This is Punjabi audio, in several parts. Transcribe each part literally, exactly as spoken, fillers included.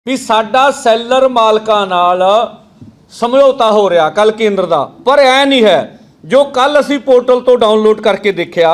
भी साडा सैलर मालकां नाल समझौता हो रहा कल केंद्र का, पर ऐ नहीं है। जो कल असी पोर्टल तो डाउनलोड करके देखा,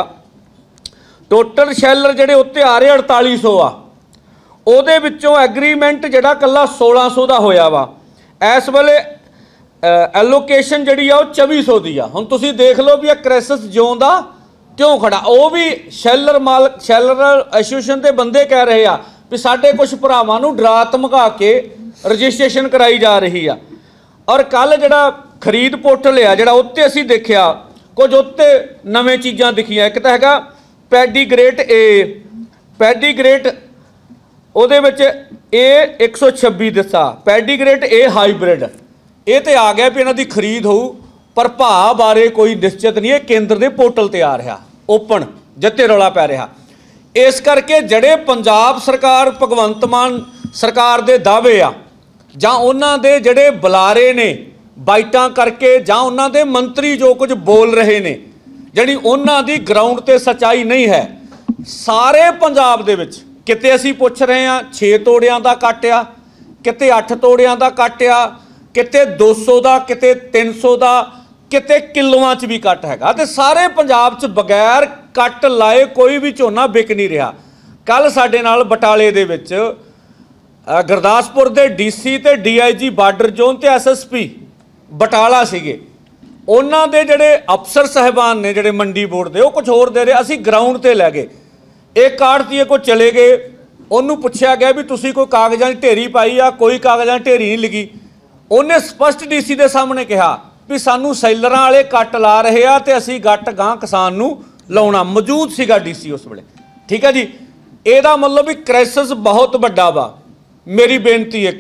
टोटल शैलर जिहड़े उत्ते आ रहे अड़ताली सौ आ, ਉਹਦੇ ਵਿੱਚੋਂ एग्रीमेंट ਜਿਹੜਾ ਕੱਲਾ सोलह सौ ਦਾ ਹੋਇਆ ਵਾ। ਇਸ ਵੇਲੇ ਐਲੋਕੇਸ਼ਨ ਜਿਹੜੀ ਆ ਉਹ चौबीस सौ ਦੀ ਆ। ਹੁਣ ਤੁਸੀਂ ਦੇਖ ਲਓ ਵੀ ਇਹ ਕ੍ਰਾਈਸਿਸ ਜਿਉਂ ਦਾ ਕਿਉਂ ਖੜਾ। ਉਹ ਵੀ ਸ਼ੈਲਰ ਮਾਲ ਸ਼ੈਲਰ ਐਸੋਸੀਏਸ਼ਨ ਦੇ ਬੰਦੇ ਕਹਿ ਰਹੇ ਆ ਵੀ ਸਾਡੇ ਕੁਝ ਭਰਾਵਾਂ ਨੂੰ ਡਰਾ ਧਮਕਾ ਕੇ ਰਜਿਸਟ੍ਰੇਸ਼ਨ कराई जा रही आ। और कल जिहड़ा खरीद पोर्टल आ जिहड़ा उत्ते असीं देखिया कुछ उत्ते नवें चीज़ां दिखियां। एक तां हैगा पैडीग्रेट ए, पैडीग्रेट ਉਹਦੇ ਵਿੱਚ ਇਹ एक सौ छब्बी ਦਿੱਤਾ, ਪੈਡੀਗ੍ਰੇਟ ਇਹ ਹਾਈਬ੍ਰਿਡ ਇਹ ਤੇ ਆ ਗਿਆ ਵੀ ਇਹਨਾਂ ਦੀ ਖਰੀਦ ਹੋਊ, ਪਰ ਭਾਅ ਬਾਰੇ ਕੋਈ ਨਿਸ਼ਚਿਤ ਨਹੀਂ। ਇਹ ਕੇਂਦਰ ਦੇ ਪੋਰਟਲ ਤੇ ਆ ਰਿਹਾ ਓਪਨ ਜਿੱਤੇ ਰੌਲਾ ਪੈ ਰਿਹਾ। ਇਸ ਕਰਕੇ ਜਿਹੜੇ ਪੰਜਾਬ ਸਰਕਾਰ ਭਗਵੰਤ ਮਾਨ ਸਰਕਾਰ ਦੇ ਦਾਅਵੇ ਆ ਜਾਂ ਉਹਨਾਂ ਦੇ ਜਿਹੜੇ ਬੁਲਾਰੇ ਨੇ ਬਾਈਟਾਂ ਕਰਕੇ ਜਾਂ ਉਹਨਾਂ ਦੇ ਮੰਤਰੀ ਜੋ ਕੁਝ ਬੋਲ ਰਹੇ ਨੇ, ਜਿਹੜੀ ਉਹਨਾਂ ਦੀ ਗਰਾਊਂਡ ਤੇ ਸੱਚਾਈ ਨਹੀਂ ਹੈ। ਸਾਰੇ ਪੰਜਾਬ ਦੇ ਵਿੱਚ किते असी पुछ रहे हैं छे तोड़ियां का कट आ, किते अठ तोड़ियां का कट आ, किते दो सौ का, किते तीन सौ का, किते किलोआं च भी कट हैगा। ते सारे पंजाब च बगैर कट लाए कोई भी झोना विक नहीं रहा। कल साडे नाल बटाले दे विच गुरदासपुर दे डी सी ते D I G border zone ते एस एस पी बटाला सीगे, उन्हां दे जिहड़े अफसर साहिबान ने जिहड़े मंडी बोर्ड दे, वो कुछ होर दे रहे। असी ग्राउंड ते लै गए, एक आड़तीए को चले गए, उन्होंने पूछा गया भी तुसी कोई कागजां की ढेरी पाई आ, कोई कागजां की ढेरी नहीं लगी। उन्हें स्पष्ट डी सी के सामने कहा भी सानू सैलरां वाले कट ला रहे आ ते असी गट गां किसान नू लाउणा। मौजूद सीगा डी सी उस वेले, ठीक है जी। ਇਹਦਾ मतलब भी क्राइसिस बहुत वड्डा वा। मेरी बेनती एक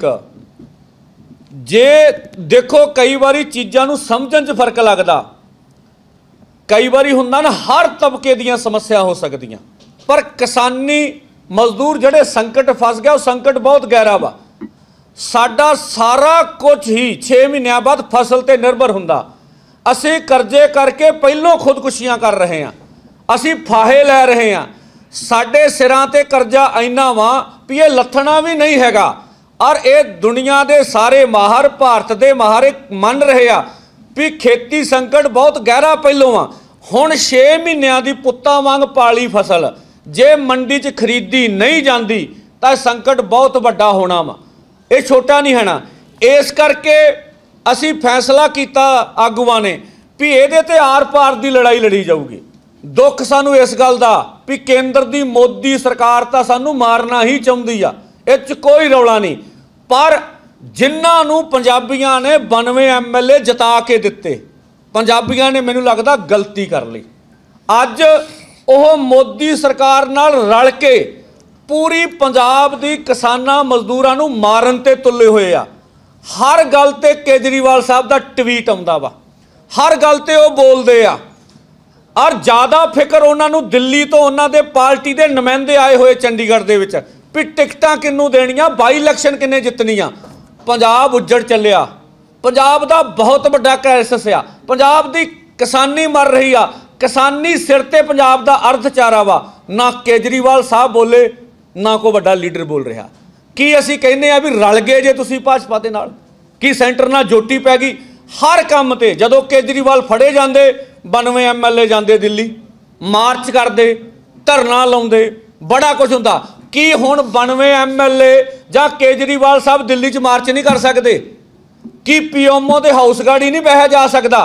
जे देखो कई बारी चीज़ां नू समझण च फर्क लगदा, कई बारी हुंदा ना हर तबके दीयां समस्या हो सकदियां, पर किसानी मजदूर जिहड़े संकट फस गया, वो संकट बहुत गहरा वा। साडा सारा कुछ ही छे महीनों बाद फसल ते निर्भर हुंदा। असी करजे करके पहलों खुदकुशियां कर रहे हैं, असी फाहे लै रहे हैं। साडे सिरां ते करजा इन्ना वा भी ये लथना भी नहीं हैगा। और ये दुनिया दे सारे माहर भारत दे माहर मन रहे आ भी खेती संकट बहुत गहरा पहलों आ। हुण छे महीनों की पुत्तां वांग पाली फसल जे मंडी च खरीदी नहीं जाती तो संकट बहुत वड्डा होना वा, ये छोटा नहीं है ना। इस करके असी फैसला किया आगूआं ने भी इहदे ते आर पार की लड़ाई लड़ी जाऊगी। दुख सानू इस गल दा भी केंद्र की मोदी सरकार तो सानू मारना ही चाहुंदी आ, इह च कोई रौला नहीं। पर जिन्हां नू पंजाबियां ने बानवे एम एल ए जिता के दिते, पंजाबियां ने मैनू लगदा गलती कर ली। अज ਉਹ मोदी सरकार नाल रल के पूरी पंजाब दी किसानां मजदूरां नूं मारन ते तुले हुए आ। हर गल ते केजरीवाल साहब दा ट्वीट आउंदा वा, हर गल ते वो बोलदे आ। और ज़्यादा फिक्र उन्हां नूं दिल्ली तो उन्हां दे पार्टी दे नुमाइंदे आए हुए चंडीगढ़ दे विच भी टिकटां किन्नू देणियां, बाई इलैक्शन किन्ने जितनियां। पंजाब उजड़ चलिया, पंजाब दा बहुत वड्डा क्राइसिस आ। पंजाब दी किसानी मर रही आ, किसानी सिर ते पंजाब दा अर्थचारा वा। ना केजरीवाल साहब बोले, ना कोई वड्डा लीडर बोल रहा। की असी कहने आ भी रल गए जे तुसी भाजपा दे नाल, की सेंटर नाल जोटी पै गई हर काम ते। जदों केजरीवाल फड़े जांदे बानवे एम एल ए जांदे दिल्ली, मार्च करदे, धरना लाउंदे, बड़ा कुछ हुंदा। की हुण बानवे एम एल ए जां केजरीवाल साहब दिल्ली च मार्च नहीं कर सकते? की पीएमओ दे हाउस गाड़ी नहीं बह जा सकता?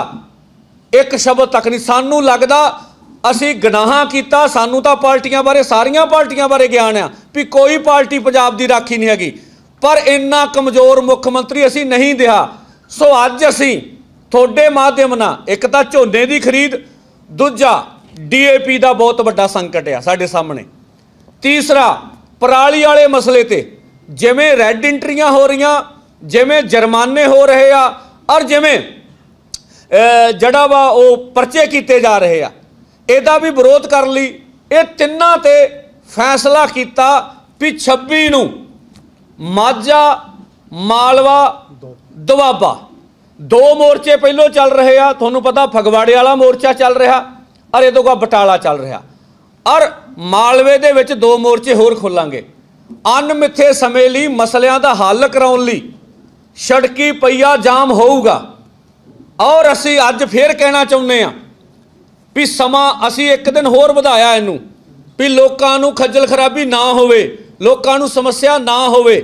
एक शब्द तक नहीं। सानू लगदा असी गुनाह कीता, सानू तां पार्टियां बारे सारियां पार्टियां बारे ज्ञान आ भी कोई पार्टी पंजाब दी राखी नहीं हैगी, पर इन्ना कमज़ोर मुख्यमंत्री असी नहीं दिया। सो अज असी थोड़े माध्यम नाल एक तां झोने की खरीद, दूजा डी ए पी का बहुत वड्डा संकट आ साडे सामने, तीसरा पराली वाले मसले ते जिवें रैड एंट्रियां हो रही, जिवें जुर्माने हो रहे आ, और जिवें जड़ा वा वो परचे किए जा रहे आ, इहदा भी विरोध कर ली। ये तिन्नां ते फैसला किया भी छब्बी नूं माझा, मालवा, दुआबा दो मोर्चे पहलों चल रहे आ। तुहानूं पता फगवाड़े वाला मोर्चा चल रहा और इहदों का बटाला चल रहा, और मालवे दे विच दो मोर्चे होर खोलांगे। ਅਣਮਿੱਥੇ ਸਮੇਂ ਲਈ ਮਸਲਿਆਂ ਦਾ ਹੱਲ ਕਰਾਉਣ ਲਈ ਸੜਕੀ ਪਈਆ ਜਾਮ ਹੋਊਗਾ। ਔਰ ਅਸੀਂ ਅੱਜ ਫੇਰ ਕਹਿਣਾ ਚਾਹੁੰਦੇ ਹਾਂ ਵੀ ਸਮਾਂ ਅਸੀਂ ਇੱਕ ਦਿਨ ਹੋਰ ਵਧਾਇਆ ਇਹਨੂੰ ਵੀ ਲੋਕਾਂ ਨੂੰ ਖੱਜਲ ਖਰਾਬੀ ਨਾ ਹੋਵੇ, ਲੋਕਾਂ ਨੂੰ ਸਮੱਸਿਆ ਨਾ ਹੋਵੇ।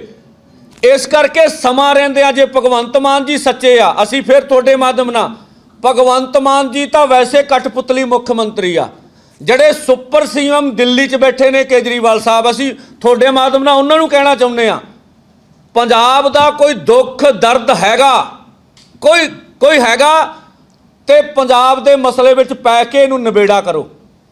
ਇਸ ਕਰਕੇ ਸਮਾਂ ਰਹਿੰਦਿਆਂ ਜੇ ਭਗਵੰਤ ਮਾਨ ਜੀ ਸੱਚੇ ਆ, ਅਸੀਂ ਫਿਰ ਤੁਹਾਡੇ ਮਾਧਿਅਮ ਨਾਲ, ਭਗਵੰਤ ਮਾਨ ਜੀ ਤਾਂ ਵੈਸੇ ਕਠਪੁਤਲੀ ਮੁੱਖ ਮੰਤਰੀ ਆ, ਜਿਹੜੇ ਸੁਪਰ ਸੀਐਮ ਦਿੱਲੀ 'ਚ ਬੈਠੇ ਨੇ ਕੇਜਰੀਵਾਲ ਸਾਹਿਬ, ਅਸੀਂ ਤੁਹਾਡੇ ਮਾਧਿਅਮ ਨਾਲ ਉਹਨਾਂ ਨੂੰ ਕਹਿਣਾ ਚਾਹੁੰਦੇ ਹਾਂ ਪੰਜਾਬ ਦਾ ਕੋਈ ਦੁੱਖ ਦਰਦ ਹੈਗਾ, ਕੋਈ ਕੋਈ ਹੈਗਾ ਤੇ ਪੰਜਾਬ ਦੇ ਮਸਲੇ ਵਿੱਚ ਪੈ ਕੇ ਇਹਨੂੰ ਨਿਬੇੜਾ ਕਰੋ।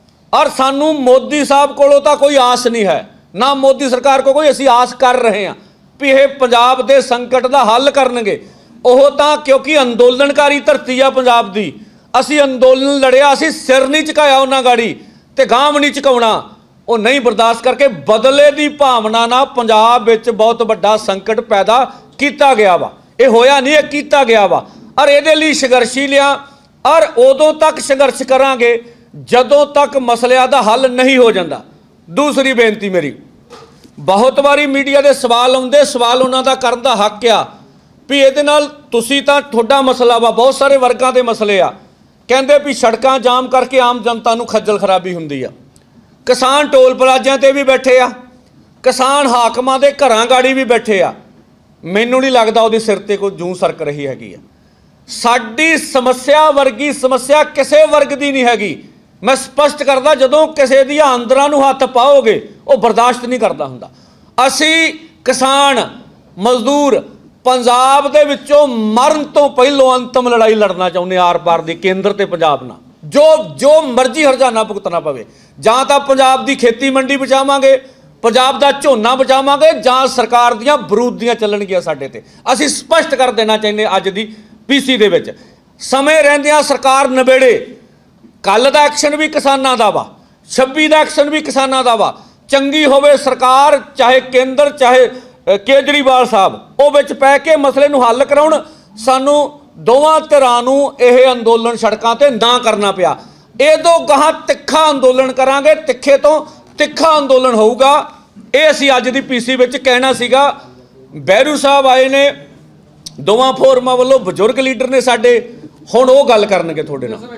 ਔਰ ਸਾਨੂੰ ਮੋਦੀ ਸਾਹਿਬ ਕੋਲੋਂ ਤਾਂ ਕੋਈ ਆਸ ਨਹੀਂ ਹੈ, ਨਾ ਮੋਦੀ ਸਰਕਾਰ ਕੋਲ ਕੋਈ ਅਸੀਂ ਆਸ ਕਰ ਰਹੇ ਹਾਂ ਵੀ ਇਹ ਪੰਜਾਬ ਦੇ ਸੰਕਟ ਦਾ ਹੱਲ ਕਰਨਗੇ। ਉਹ ਤਾਂ ਕਿਉਂਕਿ ਅੰਦੋਲਨਕਾਰੀ ਧਰਤੀ ਆ ਪੰਜਾਬ ਦੀ, ਅਸੀਂ ਅੰਦੋਲਨ ਲੜਿਆ, ਅਸੀਂ ਸਿਰ ਨਹੀਂ ਝੁਕਾਇਆ ਉਹਨਾਂ ਗਾੜੀ ਤੇ ਗਾਂਹ ਵੀ ਨਹੀਂ ਝੁਕਾਉਣਾ। ਉਹ ਨਹੀਂ ਬਰਦਾਸ਼ਤ ਕਰਕੇ ਬਦਲੇ ਦੀ ਭਾਵਨਾ ਨਾਲ ਪੰਜਾਬ ਵਿੱਚ ਬਹੁਤ ਵੱਡਾ ਸੰਕਟ ਪੈਦਾ ਕੀਤਾ ਗਿਆ ਵਾ। ਇਹ ਹੋਇਆ ਨਹੀਂ, ਇਹ ਕੀਤਾ ਗਿਆ ਵਾ। ਔਰ ਇਹਦੇ ਲਈ ਸੰਘਰਸ਼ੀ ਲਿਆ ਔਰ ਉਦੋਂ ਤੱਕ ਸੰਘਰਸ਼ ਕਰਾਂਗੇ ਜਦੋਂ ਤੱਕ ਮਸਲਿਆਂ ਦਾ ਹੱਲ ਨਹੀਂ ਹੋ ਜਾਂਦਾ। ਦੂਸਰੀ ਬੇਨਤੀ ਮੇਰੀ, ਬਹੁਤ ਵਾਰੀ ਮੀਡੀਆ ਦੇ ਸਵਾਲ ਆਉਂਦੇ, ਸਵਾਲ ਉਹਨਾਂ ਦਾ ਕਰਨ ਦਾ ਹੱਕ ਆ ਵੀ ਇਹਦੇ ਨਾਲ ਤੁਸੀਂ ਤਾਂ ਤੁਹਾਡਾ ਮਸਲਾ ਵਾ, ਬਹੁਤ ਸਾਰੇ ਵਰਗਾਂ ਦੇ ਮਸਲੇ ਆ, ਕਹਿੰਦੇ ਵੀ ਸੜਕਾਂ ਜਾਮ ਕਰਕੇ ਆਮ ਜਨਤਾ ਨੂੰ ਖੱਜਲ ਖਰਾਬੀ ਹੁੰਦੀ ਆ। ਕਿਸਾਨ ਟੋਲ ਪਲਾਜ਼ਿਆਂ ਤੇ ਵੀ ਬੈਠੇ ਆ, ਕਿਸਾਨ ਹਾਕਮਾਂ ਦੇ ਘਰਾਂ ਗਾੜੀ ਵੀ ਬੈਠੇ ਆ। ਮੈਨੂੰ ਨਹੀਂ ਲੱਗਦਾ ਉਹਦੇ ਸਿਰ ਤੇ ਕੋਈ ਜੂੰ ਸਰਕ ਰਹੀ ਹੈਗੀ ਆ। ਸਾਡੀ ਸਮੱਸਿਆ ਵਰਗੀ ਸਮੱਸਿਆ ਕਿਸੇ ਵਰਗ ਦੀ ਨਹੀਂ ਹੈਗੀ। ਮੈਂ ਸਪਸ਼ਟ ਕਰਦਾ, ਜਦੋਂ ਕਿਸੇ ਦੀਆਂ ਅੰਦਰਾਂ ਨੂੰ ਹੱਥ ਪਾਓਗੇ ਉਹ ਬਰਦਾਸ਼ਤ ਨਹੀਂ ਕਰਦਾ ਹੁੰਦਾ। ਅਸੀਂ ਕਿਸਾਨ ਮਜ਼ਦੂਰ ਪੰਜਾਬ ਦੇ ਵਿੱਚੋਂ ਮਰਨ ਤੋਂ ਪਹਿਲੋਂ ਅੰਤਮ ਲੜਾਈ ਲੜਨਾ ਚਾਹੁੰਦੇ ਆਰ ਪਾਰ ਦੀ, ਕੇਂਦਰ ਤੇ ਪੰਜਾਬ ਨਾਲ। ਜੋ ਜੋ ਮਰਜ਼ੀ ਹਰਜਾਨਾ ਭੁਗਤਣਾ ਪਵੇ, ਜਾਂ ਤਾਂ ਪੰਜਾਬ ਦੀ ਖੇਤੀ ਮੰਡੀ ਬਚਾਵਾਂਗੇ, ਪੰਜਾਬ ਦਾ ਝੋਨਾ ਬਚਾਵਾਂਗੇ, ਜਾਂ ਸਰਕਾਰ ਦੀਆਂ ਬਰੂਦੀਆਂ ਚੱਲਣਗੀਆਂ ਸਾਡੇ ਤੇ। ਅਸੀਂ ਸਪਸ਼ਟ ਕਰ ਦੇਣਾ ਚਾਹੁੰਦੇ ਅੱਜ ਦੀ ਪੀਸੀ ਦੇ ਵਿੱਚ, ਸਮੇਂ ਰਹਿੰਦਿਆਂ ਸਰਕਾਰ ਨਿਬੇੜੇ। ਕੱਲ ਦਾ ਐਕਸ਼ਨ ਵੀ ਕਿਸਾਨਾਂ ਦਾ ਵਾ, ਛੱਬੀ ਦਾ ਐਕਸ਼ਨ ਵੀ ਕਿਸਾਨਾਂ ਦਾ ਵਾ। ਚੰਗੀ ਹੋਵੇ ਸਰਕਾਰ, ਚਾਹੇ ਕੇਂਦਰ ਚਾਹੇ ਕੇਜਰੀਵਾਲ ਸਾਹਿਬ, ਉਹ ਵਿੱਚ ਪੈ ਕੇ ਮਸਲੇ ਨੂੰ ਹੱਲ ਕਰਾਉਣ। ਸਾਨੂੰ ਦੋਵਾਂ ਧਿਰਾਂ ਨੂੰ ਇਹ ਅੰਦੋਲਨ ਸੜਕਾਂ ਤੇ ਨਾ ਕਰਨਾ ਪਿਆ। ਇਹਦੋਂ ਗਾਹਾਂ ਤਿੱਖਾ ਅੰਦੋਲਨ ਕਰਾਂਗੇ, ਤਿੱਖੇ ਤੋਂ ਤਿੱਖਾ ਅੰਦੋਲਨ ਹੋਊਗਾ। ਇਹ ਅਸੀਂ ਅੱਜ ਦੀ ਪੀਸੀ ਵਿੱਚ ਕਹਿਣਾ ਸੀਗਾ। ਬਹਿਰੂ ਸਾਹਿਬ ਆਏ ਨੇ ਦੋਵਾਂ ਫੋਰਮਾਂ ਵੱਲੋਂ, ਬਜ਼ੁਰਗ ਲੀਡਰ ਨੇ ਸਾਡੇ, ਹੁਣ ਉਹ ਗੱਲ ਕਰਨਗੇ ਤੁਹਾਡੇ ਨਾਲ।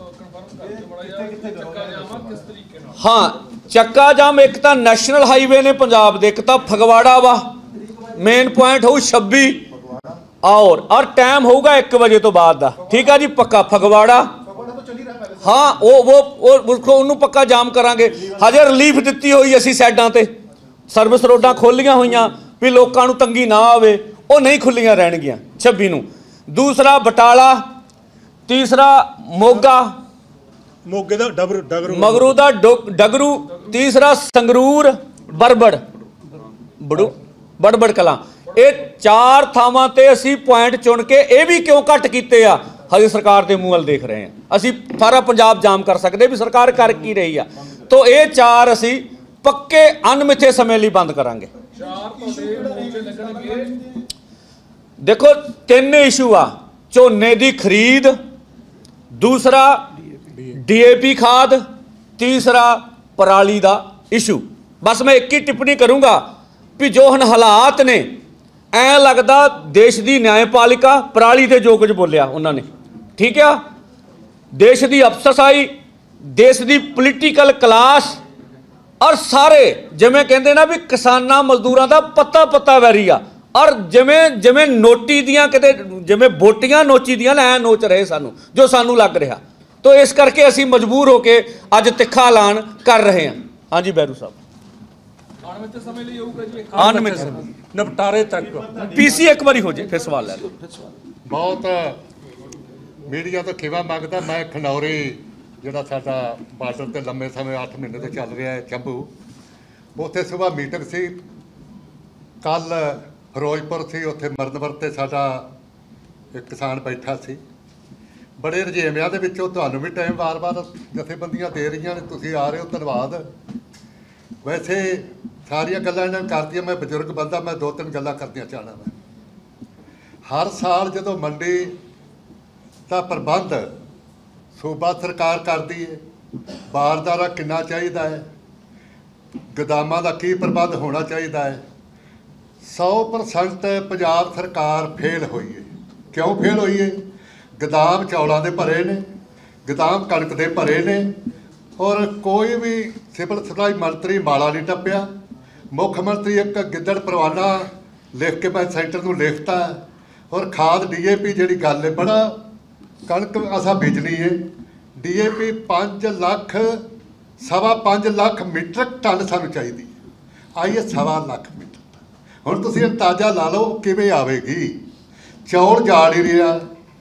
ਹਾਂ, ਚੱਕਾ ਜਾਮ ਇੱਕ ਤਾਂ ਨੈਸ਼ਨਲ ਹਾਈਵੇ ਨੇ ਪੰਜਾਬ ਦੇ, ਇੱਕ ਤਾਂ ਫਗਵਾੜਾ ਵਾ, ਮੇਨ ਪੁਆਇੰਟ ਹੋਊ ਛੱਬੀ ਔਰ ਔਰ ਟਾਈਮ ਹੋਊਗਾ ਇੱਕ ਵਜੇ ਤੋਂ ਬਾਅਦ ਦਾ, ਠੀਕ ਆ ਜੀ, ਪੱਕਾ ਫਗਵਾੜਾ। ਹਾਂ, ਉਹ ਉਹ ਉਹਨੂੰ ਪੱਕਾ ਜਾਮ ਕਰਾਂਗੇ। ਹਜੇ ਰਿਲੀਫ ਦਿੱਤੀ ਹੋਈ ਅਸੀਂ ਸਾਈਡਾਂ ਤੇ, ਸਰਵਿਸ ਰੋਡਾਂ ਖੋਲੀਆਂ ਹੋਈਆਂ ਵੀ ਲੋਕਾਂ ਨੂੰ ਤੰਗੀ ਨਾ ਆਵੇ, ਉਹ ਨਹੀਂ ਖੁੱਲੀਆਂ ਰਹਿਣਗੀਆਂ ਛੱਬੀ ਨੂੰ। ਦੂਸਰਾ ਬਟਾਲਾ, ਤੀਸਰਾ ਮੋਗਾ, ਮੋਗੇ ਦਾ ਡਬਰੂ ਡਗਰੂ ਮਗਰੂ ਦਾ ਡਗਰੂ, ਤੀਸਰਾ ਸੰਗਰੂਰ, ਬਰਬੜ ਬੜੂ ਬੜਬੜ ਕਲਾਂ। ਇਹ ਚਾਰ ਥਾਵਾਂ ਤੇ ਅਸੀਂ ਪੁਆਇੰਟ ਚੁਣ ਕੇ, ਇਹ ਵੀ ਕਿਉਂ ਘੱਟ ਕੀਤੇ ਆ, ਹਜੇ ਸਰਕਾਰ ਦੇ ਮੂੰਹ ਵੱਲ ਦੇਖ ਰਹੇ ਹਾਂ। ਅਸੀਂ ਸਾਰਾ ਪੰਜਾਬ ਜਾਮ ਕਰ ਸਕਦੇ ਵੀ ਸਰਕਾਰ ਕਰ ਕੀ ਰਹੀ ਆ। ਤੋਂ ਇਹ ਚਾਰ ਅਸੀਂ ਪੱਕੇ ਅਣਮਿੱਥੇ ਸਮੇਂ ਲਈ ਬੰਦ ਕਰਾਂਗੇ। ਦੇਖੋ, ਤਿੰਨ ਇਸ਼ੂ ਆ, ਝੋਨੇ ਦੀ ਖਰੀਦ, ਦੂਸਰਾ ਡੀਏਪੀ ਖਾਦ, ਤੀਸਰਾ ਪਰਾਲੀ ਦਾ ਇਸ਼ੂ। ਬਸ ਮੈਂ ਇੱਕ ਹੀ ਟਿੱਪਣੀ ਕਰੂੰਗਾ ਵੀ ਜੋ ਹੁਣ ਹਾਲਾਤ ਨੇ, ਐ ਲੱਗਦਾ ਦੇਸ਼ ਦੀ ਨਿਆਂਪਾਲਿਕਾ ਪਰਾਲੀ ਦੇ ਜੋ ਕੁਝ ਬੋਲਿਆ ਉਹਨਾਂ ਨੇ, ਠੀਕ ਆ, ਦੇਸ਼ ਦੀ ਅਫਸਰਸ਼ਾਹੀ, ਦੇਸ਼ ਦੀ ਪੋਲੀਟੀਕਲ ਕਲਾਸ ਔਰ ਸਾਰੇ ਜਿਵੇਂ ਕਹਿੰਦੇ ਨਾ ਵੀ ਕਿਸਾਨਾਂ ਮਜ਼ਦੂਰਾਂ ਦਾ ਪੱਤਾ ਪੱਤਾ ਵੈਰੀ ਆ। ਔਰ ਜਿਵੇਂ ਜਿਵੇਂ ਨੋਟੀ ਦੀਆਂ ਕਿਤੇ ਜਿਵੇਂ ਬੋਟੀਆਂ ਨੋਚੀ ਦੀਆਂ ਨਾ, ਐ ਨੋਚ ਰਹੇ ਸਾਨੂੰ, ਜੋ ਸਾਨੂੰ ਲੱਗ ਰਿਹਾ। ਤੋ ਇਸ ਕਰਕੇ ਅਸੀਂ ਮਜਬੂਰ ਹੋ ਕੇ ਅੱਜ ਤਿੱਖਾ ਐਲਾਨ ਕਰ ਰਹੇ ਹਾਂ। ਹਾਂਜੀ ਬੈਰੂ ਸਾਹਿਬ, ਅਣਮਿੱਥੇ ਸਮੇਂ ਲਈ ਹੋਊਗਾ ਜੀ, ਅਣਮਿੱਥੇ ਨਿਪਟਾਰੇ ਤੱਕ ਪੀਸੀ ਇੱਕ ਵਾਰੀ ਹੋ ਜੇ ਫਿਰ ਸਵਾਲ ਲੈ ਲਓ। ਬਹੁਤ ਮੀਡੀਆ ਤੋਂ ਖਿਵਾ ਮੰਗਦਾ। ਮੈਂ ਖਨੌਰੀ ਜਿਹੜਾ ਸਾਡਾ ਬਾਰਡਰ ਤੇ ਲੰਮੇ ਸਮੇਂ ਅੱਠ ਮਹੀਨੇ ਤੋਂ ਚੱਲ ਰਿਹਾ ਹੈ ਚੰਬੂ, ਉੱਥੇ ਸੁਬਾਹ ਮੀਟਿੰਗ ਸੀ। ਕੱਲ ਫਿਰੋਜ਼ਪੁਰ ਸੀ, ਉੱਥੇ ਮਰਦਵਰ ਤੇ ਸਾਡਾ ਇੱਕ ਕਿਸਾਨ ਬੈਠਾ ਸੀ। ਬੜੇ ਰੁਝੇਵਿਆਂ ਦੇ ਵਿੱਚੋਂ ਤੁਹਾਨੂੰ ਵੀ ਟਾਈਮ ਵਾਰ-ਵਾਰ ਜਥੇਬੰਦੀਆਂ ਦੇ ਰਹੀਆਂ ਨੇ, ਤੁਸੀਂ ਆ ਰਹੇ ਹੋ, ਧੰਨਵਾਦ। ਵੈਸੇ ਸਾਰੀਆਂ ਗੱਲਾਂ ਇਹਨਾਂ ਕਰਦੀਆਂ, ਮੈਂ ਬਜ਼ੁਰਗ ਬੰਦਾ, ਮੈਂ ਦੋ ਤਿੰਨ ਗੱਲਾਂ ਕਰਦੀਆਂ ਚਾਹਣਾ। ਮੈਂ ਹਰ ਸਾਲ ਜਦੋਂ ਮੰਡੀ ਦਾ ਪ੍ਰਬੰਧ ਸੂਬਾ ਸਰਕਾਰ ਕਰਦੀ ਹੈ, ਬਾਰਦਾਰਾ ਕਿੰਨਾ ਚਾਹੀਦਾ ਹੈ, गोदामां दा की प्रबंध होना चाहिए है। सौ परसेंट पंजाब सरकार फेल हुई है। क्यों फेल हुई है? गोदाम चौलों के भरे ने, गोदाम कणक के भरे ने, और कोई भी सिविल सप्लाई मंत्री माड़ा नहीं टप्पिया। मुख मंत्री एक गिद्दड़ परवाना लिख के मैं सेंटर में लिखता, और खाद डी ए पी जी गल है, बड़ा कणक असा बेचनी है, डी ए पी पाँच लख सवा पाँच लख मीट्रिक टन सानू चाहिए, आई है सवा लख मीट्रिक टन। हुण तुसीं अंदाजा ला लो किवें आवेगी। चौल जा नहीं रहा,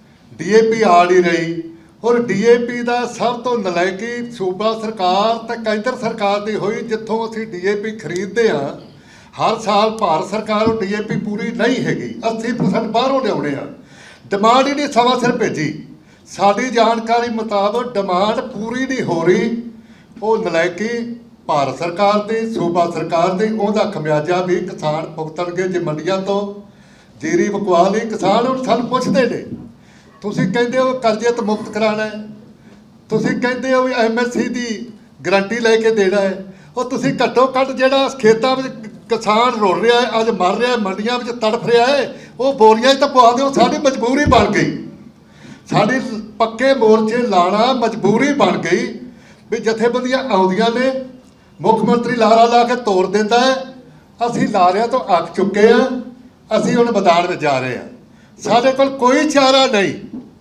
डी ए पी आ नहीं रही, और डी ए पी का सब तो नलायकी सूबा सरकार तो केंद्र सरकार की हुई, जिथों असीं डी ए पी खरीदते हैं हर साल भारत सरकार डी ए पी पूरी नहीं हैगी, अस्सी परसेंट बाहरों लियाउने आ, डिमांड ही नहीं सवा सिर भेजी। साडी जानकारी मुताबक डिमांड पूरी नहीं हो रही, वो नलायकी भारत सरकार की सूबा सरकार की, उहदा खमियाजा भी किसान भुगतणगे। जे मंडियां तो जीरी विकवा लई किसान हुण सानूं पुछदे ने, तुसीं कहंदे हो करजे तो मुक्त कराना है, तुसीं कहंदे हो एम एस सी की गारंटी लैके देना है, और तुसीं घट्टो घट्ट जिहड़ा खेतां विच किसान रुल रहा है, अज मर रहा है, मंडियां में तड़फ रहा है, वो बोरियां तो पवा दो। साडी मजबूरी बन गई, साडी पक्के मोर्चे लाना मजबूरी बन गई भी जथेबंदियां आउंदियां ने, मुख मंत्री लारा ला के तोड़ दिंदा है, असीं लारियां तो अक चुके हैं, असीं हुण मैदान में जा रहे हैं। साडे कोल कोई चारा नहीं,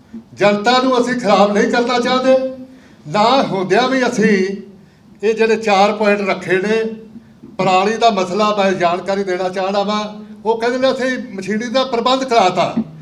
जनता नूं असीं खराब नहीं करना चाहते, ना होंदियां भी असीं ये जिहड़े चार पॉइंट रखे ने। पराली का मसला मैं जानकारी देना चाहना वा, वो कहते ने असीं मशीनरी का प्रबंध कराता,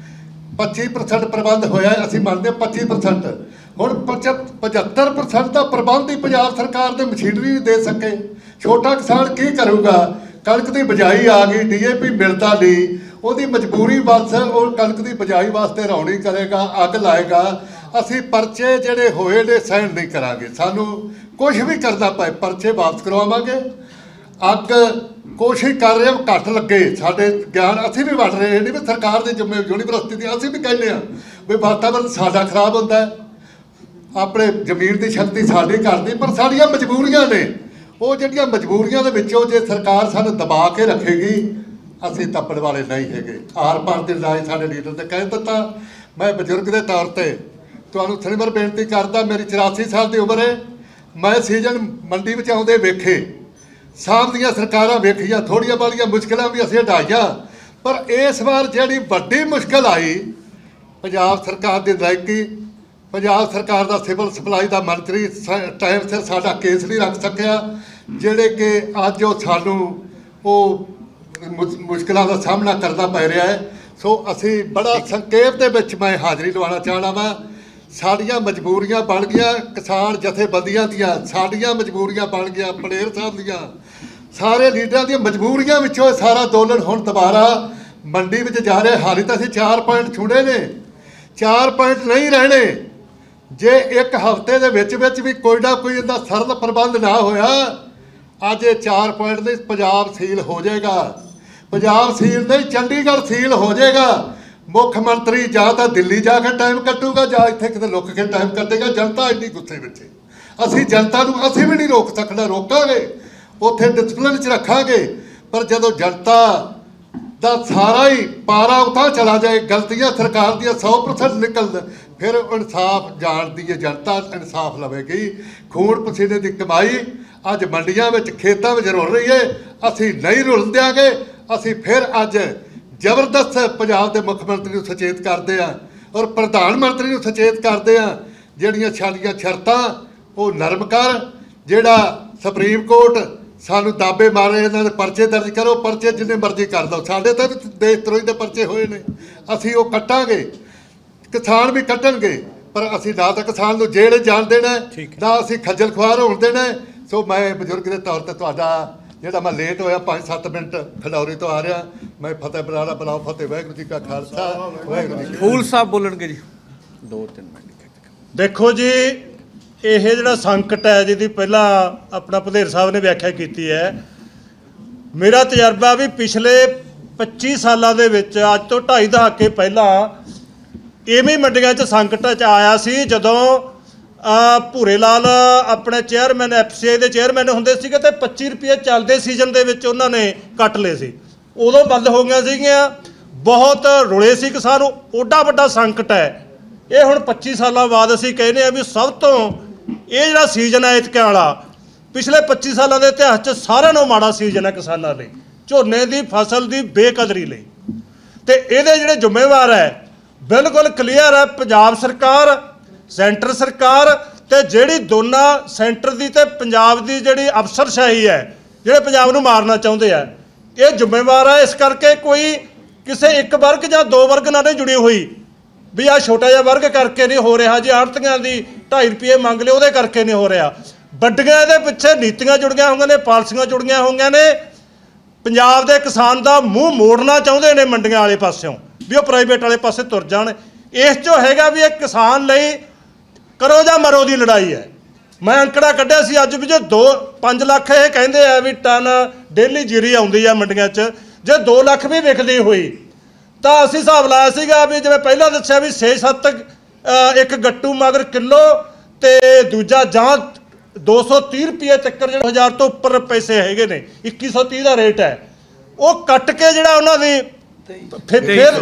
पच्ची परसेंट प्रबंध होया, असीं मनते पच्ची परसेंट, हुण पचहत्तर परसेंट का प्रबंध ही पंजाब सरकार ने मशीनरी नहीं दे सके। छोटा किसान की करूगा? कणक की बिजाई आ गई, डी ए पी मिलता नहीं, ਉਹਦੀ मजबूरी बस और कणक की बिजाई वास्ते रौनी करेगा, अग लाएगा। असीं परचे ਜਿਹੜੇ ਹੋਏ ਨੇ सहन नहीं करांगे, सानू कुछ भी करना पाए परचे वापस करवावांगे। अग कोशिश कर रहे हो घट लगे, साडे ज्ञान असीं भी वंड रहे नहीं भी सरकार की जिम्मे यूनीवर्सिटी की, असीं भी कहने भी वातावरण साडा खराब होंदा है, अपने जमीन की शक्ति साडी करनी, पर साडियां मजबूरियां ने, वो जिहड़ियां मजबूरियां दे विचों जे सरकार सानू दबा के रखेगी, असीं तप्पण वाले नहीं हैगे। आर पार के लाए साडे लीडर ने कह दिता। मैं बजुर्ग के तौर पर तुहानूं थनिवर बेनती करदा, मेरी चौरासी साल की उम्र है, मैं सीजन मंडी में आउंदे वेखे, सामने सरकारां वेखियां, थोड़ियां बालियां मुश्किलां भी असीं हटाईआं, पर इस बार जिहड़ी वड्डी मुश्किल आई, पंजाब सरकार की नलायकी, पंजाब सरकार का सिविल सप्लाई का मंत्री टाइम सिर साडा केस नहीं रख सकिया, जिहड़े कि अज वो सानूं वो मुश्किलों का सामना करना पै रहा है। सो असी बड़ा संकेत दे विच मैं हाज़री लवाना चाहना वा, साड़ियाँ मजबूरियां बन गया, किसान जथेबंदियां दियां साड़ियाँ मजबूरियां बन गया, पलेर साहब दियां सारे लीडरां दियां मजबूरियां विचों सारा अंदोलन हुण दोबारा मंडी में जा रहा। हाली तो असीं चार पॉइंट छुड़े ने, चार पॉइंट नहीं रहने। जे एक हफ्ते दे विच विच भी कोई ना कोई इहदा सरल प्रबंध ना होया, अज ये चार पॉइंट नहीं पंजाब सील हो जाएगा। पंजाब सील नहीं, चंडीगढ़ सील हो जाएगा। मुख मंत्री जा तो दिल्ली जाके टाइम कटूगा, जा इत्थे किते लुक के टाइम कटेगा। जनता इन्नी गुस्से विच, असीं जनता नूं असीं भी नहीं रोक सकना, रोकांगे उत्थे डिसिपलिन च रखांगे, पर जदों जनता दा सारा ही पारा उतां चला जाए, गलतियां सरकार दियां सौ परसेंट निकल, फिर इंसाफ जानदी है जनता, इंसाफ लवेगी। खून पसीने की कमाई अज मंडियां विच खेतां विच रुल रही है, असीं नहीं रुलन देंगे। असीं फिर अज जबरदस्त पंजाब के मुख मंत्री नूं सचेत करते हैं और प्रधानमंत्री नूं सचेत करते हैं, जिहड़ियां साडीआं शर्तां वो नरम कर, जिहड़ा सुप्रीम कोर्ट सानू दाबे मारे, इन्हां दे परचे दर्ज करो, परचे जिन्ने मर्जी कर दो, साडे ते भी देशद्रोही दे परचे होए ने, असीं वो कट्टांगे, किसान भी कट्टणगे, पर असीं ना तो किसान नूं जेल जाण देना, ना असीं खज्जल खुआर होण देना। सो मैं बजुर्ग के तौर पर तुहाडा ਜਿਹੜਾ मैं लेट होया पाँच सत्त मिनट खडौरी तो आ रहा, मैं फतेह बुलाना बुलाओ फतेह, वाहिगुरू जी का खालसा वाहिगुरू जी। फूल साहब बोलणगे जी दो तीन मिनट। देखो जी, ਇਹ ਜਿਹੜਾ ਸੰਕਟ ਹੈ ਜਿਹਦੀ ਪਹਿਲਾਂ ਆਪਣਾ ਭਦੇਰ ਸਾਹਿਬ ਨੇ ਵਿਆਖਿਆ ਕੀਤੀ ਹੈ, ਮੇਰਾ ਤਜਰਬਾ ਵੀ ਪਿਛਲੇ ਪੱਚੀ ਸਾਲਾਂ ਦੇ ਵਿੱਚ ਅੱਜ ਤੋਂ ਢਾਈ ਦਹਾਕੇ ਪਹਿਲਾਂ ਇਵੇਂ ਮੰਡੀਆਂ 'ਚ ਸੰਕਟ 'ਚ ਆਇਆ ਸੀ, ਜਦੋਂ ਭੂਰੇ ਲਾਲ ਆਪਣੇ ਚੇਅਰਮੈਨ ਐਫ ਸੀ ਆਈ ਦੇ ਚੇਅਰਮੈਨ ਹੁੰਦੇ ਸੀਗੇ ਤੇ ਪੱਚੀ ਰੁਪਏ ਚੱਲਦੇ ਸੀਜ਼ਨ ਦੇ ਵਿੱਚ ਉਹਨਾਂ ਨੇ ਕੱਟ ਲਏ ਸੀ, ਉਦੋਂ ਬੰਦ ਹੋ ਗਈਆਂ ਸੀਗੀਆਂ। ਬਹੁਤ ਰੁਲੇ ਸੀ ਕਿਸਾਨ, ਓਡਾ ਵੱਡਾ ਸੰਕਟ ਹੈ ਇਹ। ਹੁਣ ਪੱਚੀ ਸਾਲਾਂ ਬਾਅਦ ਅਸੀਂ ਕਹਿੰਦੇ ਆ ਵੀ ਸਭ ਤੋਂ ਇਹ ਜਿਹੜਾ ਸੀਜ਼ਨ ਹੈ ਇਤਕਿਆਂ ਵਾਲਾ ਪਿਛਲੇ ਪੱਚੀ ਸਾਲਾਂ ਦੇ ਇਤਿਹਾਸ 'ਚ ਸਾਰਿਆਂ ਨਾਲੋਂ ਮਾੜਾ ਸੀਜ਼ਨ ਹੈ ਕਿਸਾਨਾਂ ਲਈ, ਝੋਨੇ ਦੀ ਫਸਲ ਦੀ ਬੇਕਦਰੀ ਲਈ। ਤੇ ਇਹਦੇ ਜਿਹੜੇ ਜ਼ਿੰਮੇਵਾਰ ਹੈ ਬਿਲਕੁਲ ਕਲੀਅਰ ਹੈ ਪੰਜਾਬ ਸਰਕਾਰ, ਸੈਂਟਰ ਸਰਕਾਰ ਤੇ ਜਿਹੜੀ ਦੋਨਾਂ ਸੈਂਟਰ ਦੀ ਤੇ ਪੰਜਾਬ ਦੀ ਜਿਹੜੀ ਅਫਸਰਸ਼ਾਹੀ ਹੈ, ਜਿਹੜੇ ਪੰਜਾਬ ਨੂੰ ਮਾਰਨਾ ਚਾਹੁੰਦੇ ਆ, ਇਹ ਜ਼ਿੰਮੇਵਾਰ ਹੈ। ਇਸ ਕਰਕੇ ਕੋਈ ਕਿਸੇ ਇੱਕ ਵਰਗ ਜਾਂ ਦੋ ਵਰਗ ਨਾਲ ਨਹੀਂ ਜੁੜੀ ਹੋਈ ਵੀ ਆਹ ਛੋਟਾ ਜਿਹਾ ਵਰਗ ਕਰਕੇ ਨਹੀਂ ਹੋ ਰਿਹਾ, ਜੇ ਆੜ੍ਹਤੀਆਂ ਦੀ ਢਾਈ ਰੁਪਏ ਮੰਗ ਲਏ ਉਹਦੇ ਕਰਕੇ ਨਹੀਂ ਹੋ ਰਿਹਾ। ਵੱਡੀਆਂ ਇਹਦੇ ਪਿੱਛੇ ਨੀਤੀਆਂ ਜੁੜੀਆਂ ਹੋਈਆਂ ਨੇ, ਪਾਲਸੀਆਂ ਜੁੜੀਆਂ ਹੋਈਆਂ ਨੇ। ਪੰਜਾਬ ਦੇ ਕਿਸਾਨ ਦਾ ਮੂੰਹ ਮੋੜਨਾ ਚਾਹੁੰਦੇ ਨੇ ਮੰਡੀਆਂ ਵਾਲੇ ਪਾਸਿਓਂ ਵੀ ਉਹ ਪ੍ਰਾਈਵੇਟ ਵਾਲੇ ਪਾਸੇ ਤੁਰ ਜਾਣ। ਇਸ 'ਚੋਂ ਹੈਗਾ ਵੀ ਇਹ ਕਿਸਾਨ ਲਈ ਕਰੋ ਜਾਂ ਮਰੋ ਦੀ ਲੜਾਈ ਹੈ। ਮੈਂ ਅੰਕੜਾ ਕੱਢਿਆ ਸੀ ਅੱਜ ਵੀ ਜੇ ਦੋ ਪੰਜ ਲੱਖ ਇਹ ਕਹਿੰਦੇ ਆ ਵੀ ਟਨ ਡੇਲੀ ਜੀਰੀ ਆਉਂਦੀ ਆ ਮੰਡੀਆਂ 'ਚ, ਜੇ ਦੋ ਲੱਖ ਵੀ ਵਿਕਦੀ ਹੋਈ ਤਾਂ ਅਸੀਂ ਹਿਸਾਬ ਲਾਇਆ ਸੀਗਾ ਵੀ ਜਿਵੇਂ ਪਹਿਲਾਂ ਦੱਸਿਆ ਵੀ ਛੇ ਸੱਤ ਇੱਕ ਗੱਟੂ ਮਗਰ ਕਿਲੋ ਤੇ ਦੂਜਾ ਜਾਂ ਦੋ ਸੌ ਤੀਹ ਰੁਪਏ ਤੱਕ ਜਿਹੜੇ ਹਜ਼ਾਰ ਤੋਂ ਉੱਪਰ ਪੈਸੇ ਹੈਗੇ ਨੇ, ਇੱਕੀ ਸੌ ਤੀਹ ਦਾ ਰੇਟ ਹੈ, ਉਹ ਕੱਟ ਕੇ ਜਿਹੜਾ ਉਹਨਾਂ ਦੀ ਫਿਰ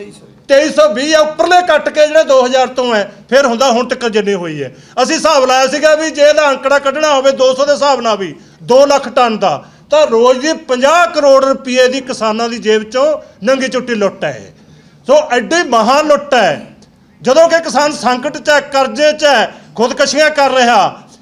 ਤੇਈ ਸੌ ਵੀਹ ਆ ਉੱਪਰਲੇ ਕੱਟ ਕੇ ਜਿਹੜੇ ਦੋ ਹਜ਼ਾਰ ਤੋਂ ਹੈ ਫਿਰ ਹੁੰਦਾ ਹੁਣ ਤੱਕ ਜਿੰਨੀ ਹੋਈ ਹੈ। ਅਸੀਂ ਹਿਸਾਬ ਲਾਇਆ ਸੀਗਾ ਵੀ ਜੇ ਇਹਦਾ ਅੰਕੜਾ ਕੱਢਣਾ ਹੋਵੇ ਦੋ ਸੌ ਦੇ ਹਿਸਾਬ ਨਾਲ ਵੀ ਦੋ ਲੱਖ ਟਨ ਦਾ, ਤਾਂ ਰੋਜ਼ ਦੀ ਪੰਜਾਹ ਕਰੋੜ ਰੁਪਏ ਦੀ ਕਿਸਾਨਾਂ ਦੀ ਜੇਬ 'ਚੋਂ ਨੰਗੀ ਚੁੱਟੀ ਲੁੱਟ ਹੈ। ਸੋ ਐਡੀ ਮਹਾਨ ਲੁੱਟ ਹੈ। ਜਦੋਂ ਕਿ ਕਿਸਾਨ ਸੰਕਟ 'ਚ ਹੈ, ਕਰਜ਼ੇ 'ਚ ਹੈ, ਖੁਦਕਸ਼ੀਆਂ ਕਰ ਰਿਹਾ,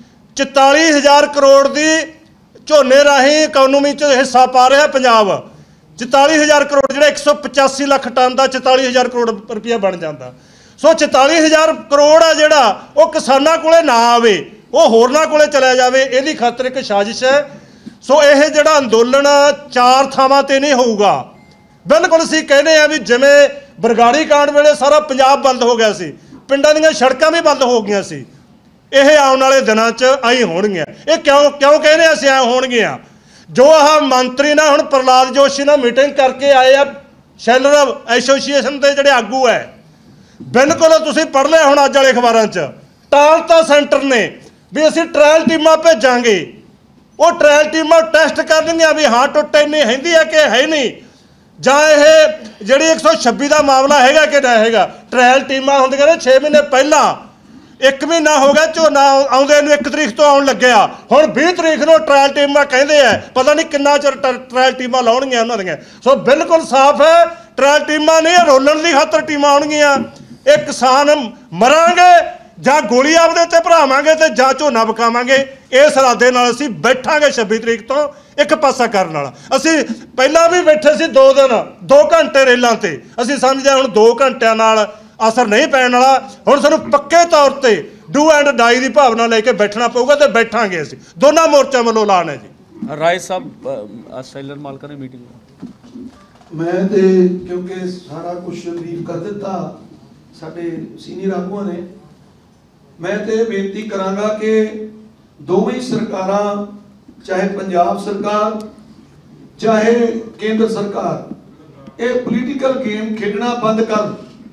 ਚੁਤਾਲੀ ਹਜ਼ਾਰ ਕਰੋੜ ਦੀ ਝੋਨੇ ਰਾਹੀਂ ਇਕੋਨਮੀ 'ਚ ਹਿੱਸਾ ਪਾ ਰਿਹਾ ਪੰਜਾਬ। ਚੁਤਾਲੀ ਹਜ਼ਾਰ ਕਰੋੜ ਜਿਹੜਾ ਇੱਕ ਸੌ ਪਚਾਸੀ ਲੱਖ ਟਨ ਦਾ ਚੁਤਾਲੀ ਹਜ਼ਾਰ ਕਰੋੜ ਰੁਪਇਆ ਬਣ ਜਾਂਦਾ। ਸੋ ਚੁਤਾਲੀ ਹਜ਼ਾਰ ਕਰੋੜ ਆ ਜਿਹੜਾ ਉਹ ਕਿਸਾਨਾਂ ਕੋਲੇ ਨਾ ਆਵੇ, ਉਹ ਹੋਰਨਾਂ ਕੋਲੇ ਚਲਿਆ ਜਾਵੇ, ਇਹਦੀ ਖਾਤਰ ਇੱਕ ਸਾਜ਼ਿਸ਼ ਹੈ। ਸੋ ਇਹ ਜਿਹੜਾ ਅੰਦੋਲਨ ਚਾਰ ਥਾਵਾਂ ਤੇ ਨਹੀਂ ਹੋਊਗਾ। ਬਿਲਕੁਲ ਅਸੀਂ ਕਹਿੰਦੇ ਆ ਵੀ ਜਿਵੇਂ ਬਰਗਾੜੀ ਕਾਂਡ ਵੇਲੇ ਸਾਰਾ ਪੰਜਾਬ ਬੰਦ ਹੋ ਗਿਆ ਸੀ, ਪਿੰਡਾਂ ਦੀਆਂ ਸੜਕਾਂ ਵੀ ਬੰਦ ਹੋ ਗਈਆਂ ਸੀ, ਇਹ ਆਉਣ ਵਾਲੇ ਦਿਨਾਂ 'ਚ ਆਈ ਹੋਣਗੀਆਂ। ਇਹ ਕਿਉਂ ਕਿਉਂ ਕਹਿੰਦੇ ਅਸੀਂ ਐ ਹੋਣਗੀਆਂ? ਜੋ ਆਹ ਮੰਤਰੀ ਨਾ ਹੁਣ ਪ੍ਰਹਲਾਦ ਜੋਸ਼ੀ ਨਾਲ ਮੀਟਿੰਗ ਕਰਕੇ ਆਏ ਆ, ਸ਼ੈਲਰ ਐਸੋਸੀਏਸ਼ਨ ਦੇ ਜਿਹੜੇ ਆਗੂ ਹੈ, ਬਿਲਕੁਲ ਤੁਸੀਂ ਪੜ੍ਹ ਲਿਆ ਹੁਣ ਅੱਜ ਵਾਲੇ ਅਖਬਾਰਾਂ 'ਚ, ਟਾਲਤਾ ਸੈਂਟਰ ਨੇ ਵੀ ਅਸੀਂ ਟ੍ਰਾਇਲ ਟੀਮਾਂ ਭੇਜਾਂਗੇ। ਉਹ ਟ੍ਰਾਇਲ ਟੀਮਾਂ ਟੈਸਟ ਕਰਨਗੀਆਂ ਵੀ ਹਾਂ ਟੁੱਟ ਇੰਨੀ ਹੈਂਦੀ ਹੈ ਕਿ ਹੈ ਨਹੀਂ, ਜਾਂ ਇਹ ਜਿਹੜੀ ਇੱਕ ਸੌ ਛੱਬੀ ਦਾ ਮਾਮਲਾ ਹੈਗਾ ਕਿ ਨਾ ਹੈਗਾ। ਟ੍ਰਾਇਲ ਟੀਮਾਂ ਹੁੰਦੀਆਂ ਨੇ ਛੇ ਮਹੀਨੇ ਪਹਿਲਾਂ, ਇੱਕ ਮਹੀਨਾ ਹੋ ਗਿਆ ਝੋਨਾ ਆਉਂਦੇ ਨੂੰ, ਇੱਕ ਤਰੀਕ ਤੋਂ ਆਉਣ ਲੱਗਿਆ, ਹੁਣ ਵੀਹ ਤਰੀਕ ਨੂੰ ਟ੍ਰਾਇਲ ਟੀਮਾਂ ਕਹਿੰਦੇ ਆ, ਪਤਾ ਨਹੀਂ ਕਿੰਨਾ ਚਿਰ ਟ੍ਰਾਇਲ ਟੀਮਾਂ ਲਾਉਣਗੀਆਂ ਉਹਨਾਂ ਦੀਆਂ। ਸੋ ਬਿਲਕੁਲ ਸਾਫ਼ ਹੈ ਟ੍ਰਾਇਲ ਟੀਮਾਂ ਨਹੀਂ, ਰੋਲਣ ਦੀ ਖਾਤਰ ਟੀਮਾਂ ਆਉਣਗੀਆਂ। ਇਹ ਕਿਸਾਨ ਮਰਾਂਗੇ ਜਾਂ ਗੋਲੀ ਆਪਦੇ ਉੱਤੇ ਭਰਾਵਾਂਗੇ ਤੇ ਜਾਂ ਝੋਨਾ ਵਿਕਾਵਾਂਗੇ। ਇਸ ਇਰਾਦੇ ਨਾਲ ਅਸੀਂ ਬੈਠਾਂਗੇ ਛੱਬੀ ਤਰੀਕ ਤੋਂ ਇੱਕ ਪਾਸਾ ਕਰਨ ਵਾਲਾ। ਅਸੀਂ ਪਹਿਲਾਂ ਵੀ ਬੈਠੇ ਸੀ ਦੋ ਦਿਨ ਦੋ ਘੰਟੇ ਰੇਲਾਂ ਤੇ, ਅਸੀਂ ਸਮਝਦੇ ਹੁਣ ਦੋ ਘੰਟਿਆਂ ਨਾਲ ਅਸਰ ਨਹੀਂ ਪੈਣ ਵਾਲਾ। ਹੁਣ ਸਾਨੂੰ ਪੱਕੇ ਤੌਰ ਤੇ ਡੂ ਐਂਡ ਡਾਈ ਦੀ ਭਾਵਨਾ ਲੈ ਕੇ ਬੈਠਣਾ ਪਊਗਾ ਤੇ ਬੈਠਾਂਗੇ ਅਸੀਂ, ਦੋਨਾਂ ਮੋਰਚਿਆਂ ਵੱਲੋਂ ਐਲਾਨ ਹੈ ਜੀ। ਰਾਏ ਸਾਹਿਬ ਸੈਲਰ ਮਾਲਕਾਂ ਨੇ ਮੀਟਿੰਗ ਮੈਂ ਤੇ ਕਿਉਂਕਿ ਸਾਰਾ ਕੁਝ ਬਰੀਫ ਕਰ ਦਿੱਤਾ ਸਾਡੇ ਸੀਨੀਅਰ ਆਗੂਆਂ ਨੇ, ਮੈਂ ਤੇ ਬੇਨਤੀ ਕਰਾਂਗਾ ਕਿ ਦੋਵੇਂ ਸਰਕਾਰਾਂ, ਚਾਹੇ ਪੰਜਾਬ ਸਰਕਾਰ ਚਾਹੇ ਕੇਂਦਰ ਸਰਕਾਰ, ਇਹ ਪੋਲੀਟੀਕਲ ਗੇਮ ਖੇਡਣਾ ਬੰਦ ਕਰਨ।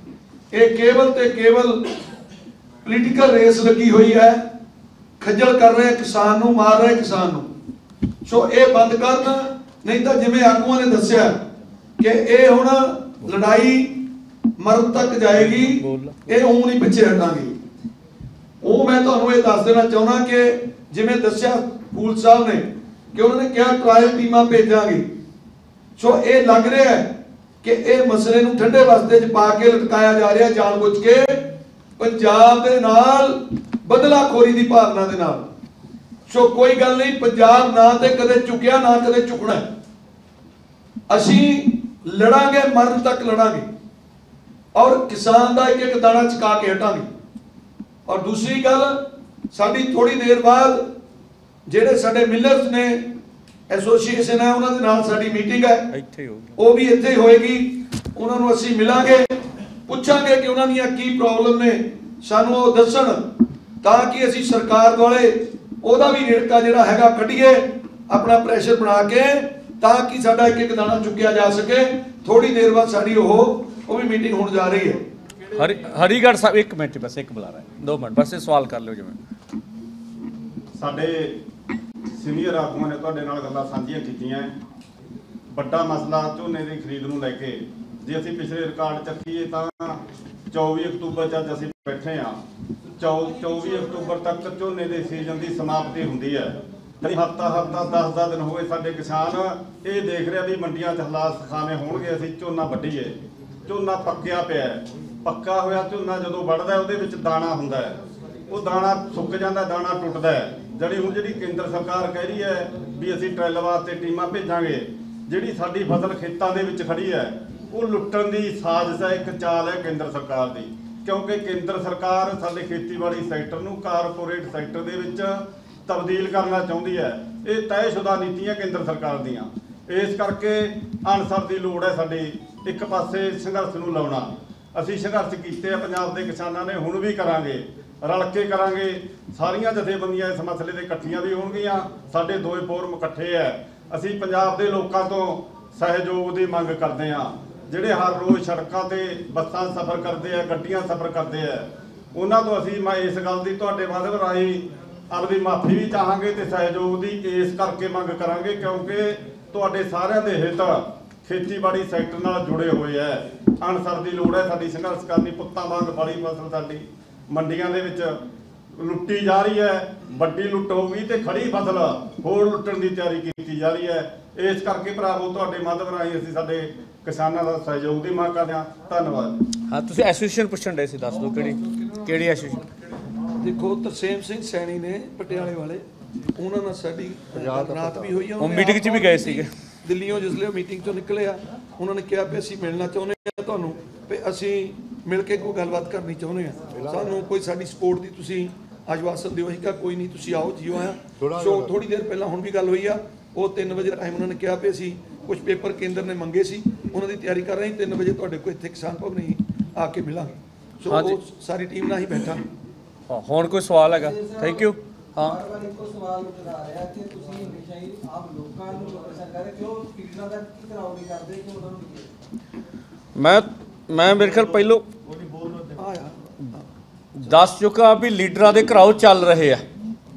ਇਹ ਕੇਵਲ ਤੇ ਕੇਵਲ ਪੋਲੀਟੀਕਲ ਰੇਸ ਲੱਗੀ ਹੋਈ ਹੈ, ਖੱਜਲ ਕਰ ਰਹੇ ਕਿਸਾਨ ਨੂੰ, ਮਾਰ ਰਹੇ ਕਿਸਾਨ ਨੂੰ। ਸੋ ਇਹ ਬੰਦ ਕਰਨ, ਨਹੀਂ ਤਾਂ ਜਿਵੇਂ ਆਗੂਆਂ ਨੇ ਦੱਸਿਆ ਕਿ ਇਹ ਹੁਣ ਲੜਾਈ ਮਰਨ ਤੱਕ ਜਾਏਗੀ, ਇਹ ਊਂ ਨਹੀਂ ਪਿੱਛੇ ਹਟਾਂਗੇ। ਉਹ ਮੈਂ ਤੁਹਾਨੂੰ ਇਹ ਦੱਸ ਦੇਣਾ ਚਾਹੁੰਦਾ ਕਿ ਜਿਵੇਂ ਦੱਸਿਆ ਫੂਲ ਸਾਹਿਬ ਨੇ ਕਿ ਉਹਨਾਂ ਨੇ ਕਿਹਾ ਟ੍ਰਾਇਲ ਟੀਮਾਂ ਭੇਜਾਂਗੇ। ਸੋ ਇਹ ਲੱਗ ਰਿਹਾ ਹੈ ਕਿ ਇਹ ਮਸਲੇ ਨੂੰ ਠੰਡੇ ਵਾਸਤੇ 'ਚ ਪਾ ਕੇ ਲਟਕਾਇਆ ਜਾ ਰਿਹਾ ਜਾਣਬੁੱਝ ਕੇ, ਪੰਜਾਬ ਦੇ ਨਾਲ ਬਦਲਾਖੋਰੀ ਦੀ ਭਾਵਨਾ ਦੇ ਨਾਲ। ਸੋ ਕੋਈ ਗੱਲ ਨਹੀਂ, ਪੰਜਾਬ ਨਾ ਤੇ ਕਦੇ ਚੁੱਕਿਆ ਨਾ ਕਦੇ ਚੁੱਕਣਾ। ਅਸੀਂ ਲੜਾਂਗੇ, ਮਰਨ ਤੱਕ ਲੜਾਂਗੇ, ਔਰ ਕਿਸਾਨ ਦਾ ਇੱਕ ਇੱਕ ਦਾਣਾ ਚੁਕਾ ਕੇ ਹਟਾਂਗੇ। ਔਰ ਦੂਸਰੀ ਗੱਲ, ਸਾਡੀ ਥੋੜੀ ਦੇਰ ਬਾਅਦ ਜਿਹੜੇ ਸਾਡੇ ਮਿਲਰਸ ਨੇ ਐਸੋਸੀਏਸ਼ਨ ਹੈ ਉਹਨਾਂ ਦੇ ਨਾਲ ਸਾਡੀ ਮੀਟਿੰਗ ਹੈ, ਇੱਥੇ ਹੋਊਗੀ, ਉਹ ਵੀ ਇੱਥੇ ਹੋਏਗੀ। ਉਹਨਾਂ ਨੂੰ ਅਸੀਂ ਮਿਲਾਂਗੇ, ਪੁੱਛਾਂਗੇ ਕਿ ਉਹਨਾਂ ਦੀਆਂ ਕੀ ਪ੍ਰੋਬਲਮ ਨੇ, ਸਾਨੂੰ ਉਹ ਦੱਸਣ, ਤਾਂ ਕਿ ਅਸੀਂ ਸਰਕਾਰ ਕੋਲੇ ਉਹਦਾ ਵੀ ਰੇੜਕਾ ਜਿਹੜਾ ਹੈਗਾ ਕੱਢੀਏ, ਆਪਣਾ ਪ੍ਰੈਸ਼ਰ ਬਣਾ ਕੇ, ਤਾਂ ਕਿ ਸਾਡਾ ਇੱਕ ਇੱਕ ਦਾਣਾ ਚੁੱਕਿਆ ਜਾ ਸਕੇ। ਥੋੜੀ ਦੇਰ ਬਾਅਦ ਸਾਡੀ ਉਹ ਉਹ ਵੀ ਮੀਟਿੰਗ ਹੋਣ ਜਾ ਰਹੀ ਹੈ। हरि हरिगढ़ साहब एक मिनट बस एक बुला रहा है दो मिनट बस ये सवाल कर लो जिवें ਸਾਡੇ ਸੀਨੀਅਰ ਆਗੂਆਂ ਨੇ ਤੁਹਾਡੇ ਨਾਲ ਗੱਲਾਂ ਸਾਂਝੀਆਂ ਕੀਤੀਆਂ। ਵੱਡਾ ਮਸਲਾ ਝੋਨੇ ਦੀ ਖਰੀਦ ਨੂੰ ਲੈ ਕੇ ਜੇ ਅਸੀਂ ਪਿਛਲੇ ਰਿਕਾਰਡ ਚੱਕੀਏ ਤਾਂ ਚੌਵੀ ਅਕਤੂਬਰ 'ਚ ਅੱਜ ਅਸੀਂ ਬੈਠੇ ਹਾਂ। ਚੌਵੀ ਅਕਤੂਬਰ ਤੱਕ ਝੋਨੇ ਦੇ ਸੀਜ਼ਨ ਦੀ ਸਮਾਪਤੀ ਹੁੰਦੀ ਹੈ। ਕਈ ਹਫ਼ਤਾ ਹਫ਼ਤਾ ਦਸ ਦਸ ਦਿਨ ਹੋਏ ਸਾਡੇ ਕਿਸਾਨ ਇਹ ਦੇਖ ਰਿਹਾ ਵੀ ਮੰਡੀਆਂ 'ਚ ਹਾਲਾਤ ਸਖਾਵੇਂ ਹੋਣਗੇ, ਅਸੀਂ ਝੋਨਾ ਵੱਢੀਏ। ਝੋਨਾ ਪੱਕਿਆ ਪਿਆ, ਪੱਕਾ ਹੋਇਆ ਝੋਨਾ ਜਦੋਂ ਵੱਢਦਾ ਉਹਦੇ ਵਿੱਚ ਦਾਣਾ ਹੁੰਦਾ ਹੈ, ਉਹ ਦਾਣਾ ਸੁੱਕ ਜਾਂਦਾ, ਦਾਣਾ ਟੁੱਟਦਾ ਹੈ। ਜਿਹੜੀ ਹੁਣ ਜਿਹੜੀ ਕੇਂਦਰ ਸਰਕਾਰ ਕਹਿ ਰਹੀ ਹੈ ਵੀ ਅਸੀਂ ਟ੍ਰੈਲ ਵਾਸਤੇ ਟੀਮਾਂ ਭੇਜਾਂਗੇ, ਜਿਹੜੀ ਸਾਡੀ ਫਸਲ ਖੇਤਾਂ ਦੇ ਵਿੱਚ ਖੜੀ ਹੈ ਉਹ ਲੁੱਟਣ ਦੀ ਸਾਜ਼ਿਸ਼ ਹੈ, ਇੱਕ ਚਾਲ ਹੈ ਕੇਂਦਰ ਸਰਕਾਰ ਦੀ। ਕਿਉਂਕਿ ਕੇਂਦਰ ਸਰਕਾਰ ਸਾਡੇ ਖੇਤੀਬਾੜੀ ਸੈਕਟਰ ਨੂੰ ਕਾਰਪੋਰੇਟ ਸੈਕਟਰ ਦੇ ਵਿੱਚ ਤਬਦੀਲ ਕਰਨਾ ਚਾਹੁੰਦੀ ਹੈ। ਇਹ ਤੈਅਸ਼ੁਦਾ ਨੀਤੀਆਂ ਕੇਂਦਰ ਸਰਕਾਰ ਦੀਆਂ, ਇਸ ਕਰਕੇ ਅਨਸਰ ਦੀ ਲੋੜ ਹੈ ਸਾਡੀ ਇੱਕ ਪਾਸੇ ਸੰਘਰਸ਼ ਨੂੰ ਲਾਉਣਾ। ਅਸੀਂ ਸੰਘਰਸ਼ ਕੀਤੇ ਆ ਪੰਜਾਬ ਦੇ ਕਿਸਾਨਾਂ ਨੇ, ਹੁਣ ਵੀ ਕਰਾਂਗੇ, ਰਲ ਕੇ ਕਰਾਂਗੇ। ਸਾਰੀਆਂ ਜਥੇਬੰਦੀਆਂ ਇਸ ਮਸਲੇ ਦੇ ਇਕੱਠੀਆਂ ਵੀ ਹੋਣਗੀਆਂ। ਸਾਡੇ ਦੋਏ ਫੋਰਮ ਇਕੱਠੇ ਹੈ। ਅਸੀਂ ਪੰਜਾਬ ਦੇ ਲੋਕਾਂ ਤੋਂ ਸਹਿਯੋਗ ਦੀ ਮੰਗ ਕਰਦੇ ਹਾਂ। ਜਿਹੜੇ ਹਰ ਰੋਜ਼ ਸੜਕਾਂ ਤੇ ਬੱਸਾਂ ਸਫ਼ਰ ਕਰਦੇ ਆ, ਗੱਡੀਆਂ ਸਫ਼ਰ ਕਰਦੇ ਆ, ਉਹਨਾਂ ਤੋਂ ਅਸੀਂ ਮੈਂ ਇਸ ਗੱਲ ਦੀ ਤੁਹਾਡੇ ਮਾਧਿਅਮ ਰਾਹੀਂ ਆਪਣੀ ਮਾਫੀ ਵੀ ਚਾਹਾਂਗੇ ਤੇ ਸਹਿਯੋਗ ਦੀ ਇਸ ਕਰਕੇ ਮੰਗ ਕਰਾਂਗੇ ਕਿਉਂਕਿ ਤੁਹਾਡੇ ਸਾਰਿਆਂ ਦੇ ਹਿੱਤ ਖੇਤੀਬਾੜੀ ਸੈਕਟਰ ਨਾਲ ਜੁੜੇ ਹੋਏ ਹੈ। ਅਨਸਰ ਦੀ ਲੋੜ ਹੈ ਸਾਡੀ ਸੰਘਰਸ਼ ਕਰਨੀ। ਪੁੱਤਾਂ ਵਾਂਗ ਬੜੀ ਫਸਲ ਸਾਡੀ ਮੰਡੀਆਂ ਦੇ ਵਿੱਚ ਲੁੱਟੀ ਜਾ ਰਹੀ ਹੈ। ਵੱਡੀ ਲੁੱਟ ਹੋਊਗੀ ਤੇ ਖੜੀ ਫਸਲ ਹੋਰ ਲੁੱਟਣ ਦੀ ਤਿਆਰੀ ਕੀਤੀ ਜਾ ਰਹੀ ਹੈ। ਇਸ ਕਰਕੇ ਭਰਾਵੋ ਤੁਹਾਡੇ ਮਾਧਿਅਮ ਰਾਹੀਂ ਅਸੀਂ ਸਾਡੇ ਕਿਸਾਨਾਂ ਦਾ ਸਹਿਯੋਗ ਦੀ ਮੰਗ ਕਰਦੇ ਹਾਂ। ਧੰਨਵਾਦ। ਹਾਂ ਤੁਸੀਂ ਐਸੋਸੀਏਸ਼ਨ ਪੁੱਛਣ ਡਏ ਸੀ, ਦੱਸ ਦਿਓ ਕਿਹੜੀ ਕਿਹੜੀ ਐਸੋਸੀਏਸ਼ਨ। ਦੇਖੋ ਤਰਸੇਮ ਸਿੰਘ ਸੈਣੀ ਨੇ ਪਟਿਆਲੇ ਵਾਲੇ, ਉਹਨਾਂ ਨਾਲ ਸਾਡੀ ਰਾਤ ਵੀ ਹੋਈ ਆ। ਉਹ ਮੀਟਿੰਗ 'ਚ ਵੀ ਗਏ ਸੀਗੇ ਦਿੱਲੀੋਂ, ਜਿਸਲੇ ਉਹ ਮੀਟਿੰਗ ਤੋਂ ਨਿਕਲੇ ਆ ਉਹਨਾਂ ਨੇ ਕਿਹਾ ਵੀ ਅਸੀਂ ਮਿਲਣਾ ਚਾਹੁੰਦੇ ਹਾਂ ਤੁਹਾਨੂੰ, ਵੀ ਅਸੀਂ ਮਿਲ ਕੇ ਕੋਈ ਗੱਲਬਾਤ ਕਰਨੀ ਚਾਹੁੰਦੇ ਹਾਂ, ਸਾਨੂੰ ਕੋਈ ਸਾਡੀ ਸਪੋਰਟ ਦੀ ਤੁਸੀਂ ਆਸ਼ਵਾਸਨ ਦਿਓ। ਅਸੀਂ ਕਿਹਾ ਕੋਈ ਨਹੀਂ, ਤੁਸੀਂ ਆਓ ਜੀਓ ਆਇਆ। ਸੋ ਥੋੜ੍ਹੀ ਦੇਰ ਪਹਿਲਾਂ ਹੁਣ ਵੀ ਗੱਲ ਹੋਈ ਆ। ਉਹ ਤਿੰਨ ਵਜੇ ਦਾ ਟਾਈਮ ਉਹਨਾਂ ਨੇ ਕਿਹਾ ਵੀ ਅਸੀਂ ਕੁਝ ਪੇਪਰ ਕੇਂਦਰ ਨੇ ਮੰਗੇ ਸੀ, ਉਹਨਾਂ ਦੀ ਤਿਆਰੀ ਕਰ ਰਹੇ ਹਾਂ। ਤਿੰਨ ਵਜੇ ਤੁਹਾਡੇ ਕੋਲ ਇੱਥੇ ਕਿਸਾਨ ਭਵਨ ਹੀ ਆ ਕੇ ਮਿਲਾਂਗੇ। ਸੋ ਉਹ ਸਾਰੀ ਟੀਮ ਨਾਲ ਹੀ ਬੈਠਾ। ਹਾਂ ਹੁਣ ਕੋਈ ਸਵਾਲ ਹੈਗਾ? Thank you. ਹਾਂ ਇੱਕੋ ਸਵਾਲ ਉੱਠਦਾ ਆ ਰਿਹਾ ਕਿ ਤੁਸੀਂ ਹਮੇਸ਼ਾ ਹੀ ਆਪ ਲੋਕਾਂ ਨੂੰ ਪ੍ਰਸ਼ਨ ਕਰ ਰਹੇ ਕਿਉਂ ਕਿਸਾਨਾਂ ਦਾ ਘਿਰਾਓ ਨਹੀਂ ਕਰਦੇ, ਕਿਉਂ ਉਹਨਾਂ ਨੂੰ? ਮੈਂ ਮੈਂ ਮੇਰੇ ਖਿਆਲ ਪਹਿਲੋਂ ਦੱਸ ਚੁੱਕਾ ਵੀ ਲੀਡਰਾਂ ਦੇ ਘਰਾਓ ਚੱਲ ਰਹੇ ਆ।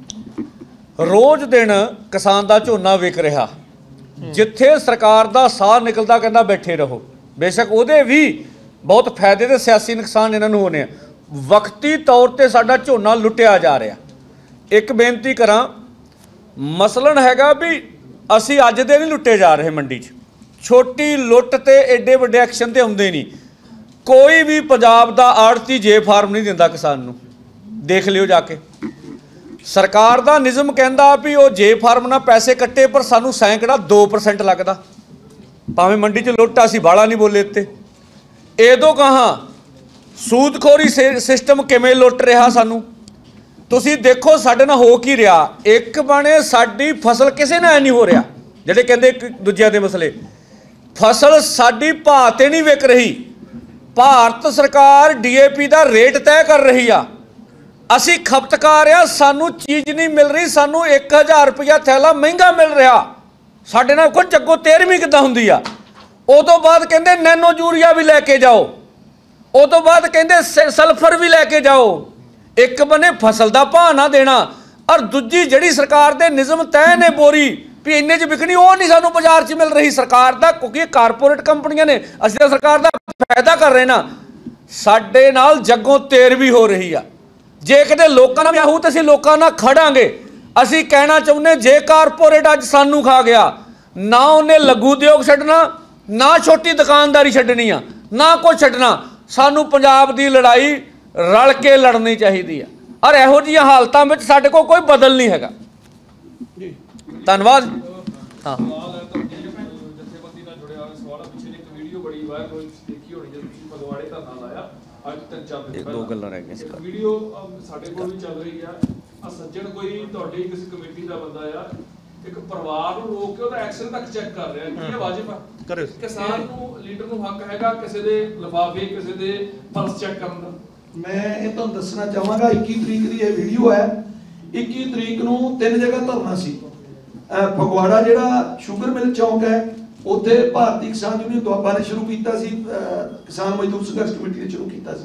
ਰੋਜ਼ ਦਿਨ ਕਿਸਾਨ ਦਾ ਝੋਨਾ ਵਿਕ ਰਿਹਾ। ਜਿੱਥੇ ਸਰਕਾਰ ਦਾ ਸਾਹ ਨਿਕਲਦਾ ਕਹਿੰਦਾ ਬੈਠੇ ਰਹੋ। ਬੇਸ਼ੱਕ ਉਹਦੇ ਵੀ ਬਹੁਤ ਫਾਇਦੇ ਤੇ ਸਿਆਸੀ ਨੁਕਸਾਨ ਇਹਨਾਂ ਨੂੰ ਹੋਣੇ ਆ। ਵਕਤੀ ਤੌਰ ਤੇ ਸਾਡਾ ਝੋਨਾ ਲੁੱਟਿਆ ਜਾ ਰਿਹਾ। ਇੱਕ ਬੇਨਤੀ ਕਰਾਂ, ਮਸਲਨ ਹੈਗਾ ਵੀ ਅਸੀਂ ਅੱਜ ਦੇ ਨਹੀਂ ਲੁੱਟੇ ਜਾ ਰਹੇ ਮੰਡੀ 'ਚ। ਛੋਟੀ ਲੁੱਟ ਤੇ ਐਡੇ ਵੱਡੇ ਐਕਸ਼ਨ ਤੇ ਆਉਂਦੇ ਨਹੀਂ। ਕੋਈ ਵੀ ਪੰਜਾਬ ਦਾ ਆੜਤੀ ਜੇ ਫਾਰਮ ਨਹੀਂ ਦਿੰਦਾ ਕਿਸਾਨ ਨੂੰ, ਦੇਖ ਲਿਓ ਜਾ ਕੇ। ਸਰਕਾਰ ਦਾ ਨਿਯਮ ਕਹਿੰਦਾ ਵੀ ਉਹ ਜੇ ਫਾਰਮ ਨਾਲ ਪੈਸੇ ਕੱਟੇ, ਪਰ ਸਾਨੂੰ ਸੈਂਕੜਾ ਦੋ ਪਰਸੈਂਟ ਲੱਗਦਾ। ਭਾਵੇਂ ਮੰਡੀ 'ਚ ਲੁੱਟ, ਅਸੀਂ ਬਾਹਲਾ ਨਹੀਂ ਬੋਲੇ ਇੱਥੇ। ਇਹਦੋਂ ਕਹਾਂ ਸੂਦਖੋਰੀ ਸਿਸਟਮ ਕਿਵੇਂ ਲੁੱਟ ਰਿਹਾ ਸਾਨੂੰ। ਤੁਸੀਂ ਦੇਖੋ ਸਾਡੇ ਨਾਲ ਹੋ ਕੀ ਰਿਹਾ। ਇੱਕ ਬਣੇ ਸਾਡੀ ਫਸਲ ਕਿਸੇ ਨਾਲ ਨਹੀਂ ਹੋ ਰਿਹਾ। ਜਿਹੜੇ ਕਹਿੰਦੇ ਦੂਜਿਆਂ ਦੇ ਮਸਲੇ, ਫਸਲ ਸਾਡੀ ਭਾਅ ਤੇ ਨਹੀਂ ਵਿਕ ਰਹੀ। ਭਾਰਤ ਸਰਕਾਰ D A P the rate ਤੈਅ ਕਰ ਰਹੀ ਆ। ਅਸੀਂ ਖਪਤਕਾਰ ਆ, ਸਾਨੂੰ ਚੀਜ਼ ਨਹੀਂ ਮਿਲ ਰਹੀ। ਸਾਨੂੰ ਇੱਕ ਹਜ਼ਾਰ ਰੁਪਇਆ ਥੈਲਾ ਮਹਿੰਗਾ ਮਿਲ ਰਿਹਾ। ਸਾਡੇ ਨਾਲ ਕੋਈ ਚੱਗੋ ਤੇਰਵੀਂ ਕਿੱਦਾਂ ਹੁੰਦੀ ਆ। ਉਹ ਤੋਂ ਬਾਅਦ ਕਹਿੰਦੇ ਨੈਨੋ ਯੂਰੀਆ ਵੀ ਲੈ ਕੇ ਜਾਓ। ਉਹ ਤੋਂ ਬਾਅਦ ਕਹਿੰਦੇ ਸਲਫਰ ਵੀ ਲੈ ਕੇ ਜਾਓ। ਇੱਕ ਬੰਨੇ ਫਸਲ ਦਾ ਭਾਅ ਨਾ ਦੇਣਾ, ਔਰ ਦੂਜੀ ਜਿਹੜੀ ਸਰਕਾਰ ਦੇ ਨਿਯਮ ਤੈਅ ਨੇ ਬੋਰੀ ਵੀ ਇੰਨੇ 'ਚ ਵਿਕਣੀ, ਉਹ ਨਹੀਂ ਸਾਨੂੰ ਬਾਜ਼ਾਰ 'ਚ ਮਿਲ ਰਹੀ ਸਰਕਾਰ ਦਾ। ਕਿਉਂਕਿ ਕਾਰਪੋਰੇਟ ਕੰਪਨੀਆਂ ਨੇ, ਅਸੀਂ ਤਾਂ ਸਰਕਾਰ ਦਾ ਫਾਇਦਾ ਕਰ ਰਹੇ ਨਾ। ਸਾਡੇ ਨਾਲ ਜੱਗੋਂ ਤੇਰਵੀਂ ਹੋ ਰਹੀ ਆ। ਜੇ ਕਿਤੇ ਲੋਕਾਂ ਨਾਲ ਵਿਆਹੂ ਤਾਂ ਅਸੀਂ ਲੋਕਾਂ ਨਾਲ ਖੜਾਂਗੇ। ਅਸੀਂ ਕਹਿਣਾ ਚਾਹੁੰਦੇ, ਜੇ ਕਾਰਪੋਰੇਟ ਅੱਜ ਸਾਨੂੰ ਖਾ ਗਿਆ, ਨਾ ਉਹਨੇ ਲਘੂ ਉਦਯੋਗ ਛੱਡਣਾ, ਨਾ ਛੋਟੀ ਦੁਕਾਨਦਾਰੀ ਛੱਡਣੀ ਆ, ਨਾ ਕੁਛ ਛੱਡਣਾ। ਸਾਨੂੰ ਪੰਜਾਬ ਦੀ ਲੜਾਈ ਰਲ ਕੇ ਲੜਨੀ ਚਾਹੀਦੀ ਆ। ਔਰ ਇਹੋ ਜਿਹੀਆਂ ਹਾਲਤਾਂ ਵਿੱਚ ਸਾਡੇ ਕੋਲ ਕੋਈ ਬਦਲ ਨਹੀਂ ਹੈਗਾ। ਧੰਨਵਾਦ। ਹਾਂ ਜਥੇਬੰਦੀ ਨਾਲ ਜੁੜਿਆ ਹੋਇਆ ਸਵਾਲ ਆ। ਪਿੱਛੇ ਇੱਕ ਵੀਡੀਓ ਬੜੀ ਵਾਇਰਲ ਹੋਈ, ਦੇਖੀ ਹੋਣੀ, ਜਦੋਂ ਤੁਸੀਂ ਫਗਵਾੜੇ ਦਾ ਨਾਂ ਲਾਇਆ। ਅੱਜ ਤਿੰਨ ਚਾਰ ਦਿਨ ਦੋ ਗੱਲਾਂ ਰਹਿ ਗਈਆਂ ਸੀ। ਵੀਡੀਓ ਸਾਡੇ ਕੋਲ ਵੀ ਚੱਲ ਰਹੀ ਆ। ਆ ਸੱਜਣ ਕੋਈ ਤੁਹਾਡੀ ਕਿਸੇ ਕਮੇਟੀ ਦਾ ਬੰਦਾ ਆ, ਇੱਕ ਪਰਿਵਾਰ ਨੂੰ ਰੋਕ ਕੇ ਉਹਦਾ ਐਕਸ਼ਨ ਤੱਕ ਚੈੱਕ ਕਰ ਰਿਹਾ। ਕੀ ਇਹ ਵਾਜਿਬ ਆ? ਕਿਸਾਨ ਨੂੰ, ਲੀਡਰ ਨੂੰ ਹੱਕ ਹੈਗਾ ਕਿਸੇ ਦੇ ਲਿਫਾਫੇ, ਕਿਸੇ ਦੇ ਪਲਸ ਚੈੱਕ ਕਰਨ ਦਾ? ਮੈਂ ਇਹ ਤੁਹਾਨੂੰ ਦੱਸਣਾ ਚਾਹਾਂਗਾ, ਇੱਕੀ ਤਰੀਕ ਦੀ ਇਹ ਵੀਡੀਓ ਹੈ। ਇੱਕੀ ਤਰੀਕ ਨੂੰ ਤਿੰਨ ਜਗ੍ਹਾ ਧਰਨਾ ਸੀ। ਫਗਵਾੜਾ ਜਿਹੜਾ ਸ਼ੂਗਰ ਮਿਲ ਚੌਂਕ ਹੈ, ਉੱਥੇ ਭਾਰਤੀ ਕਿਸਾਨ ਯੂਨੀਅਨ ਦੁਆਬਾ ਨੇ ਸ਼ੁਰੂ ਕੀਤਾ ਸੀ, ਕਿਸਾਨ ਮਜ਼ਦੂਰ ਸੰਘਰਸ਼ ਕਮੇਟੀ ਨੇ ਸ਼ੁਰੂ ਕੀਤਾ ਸੀ।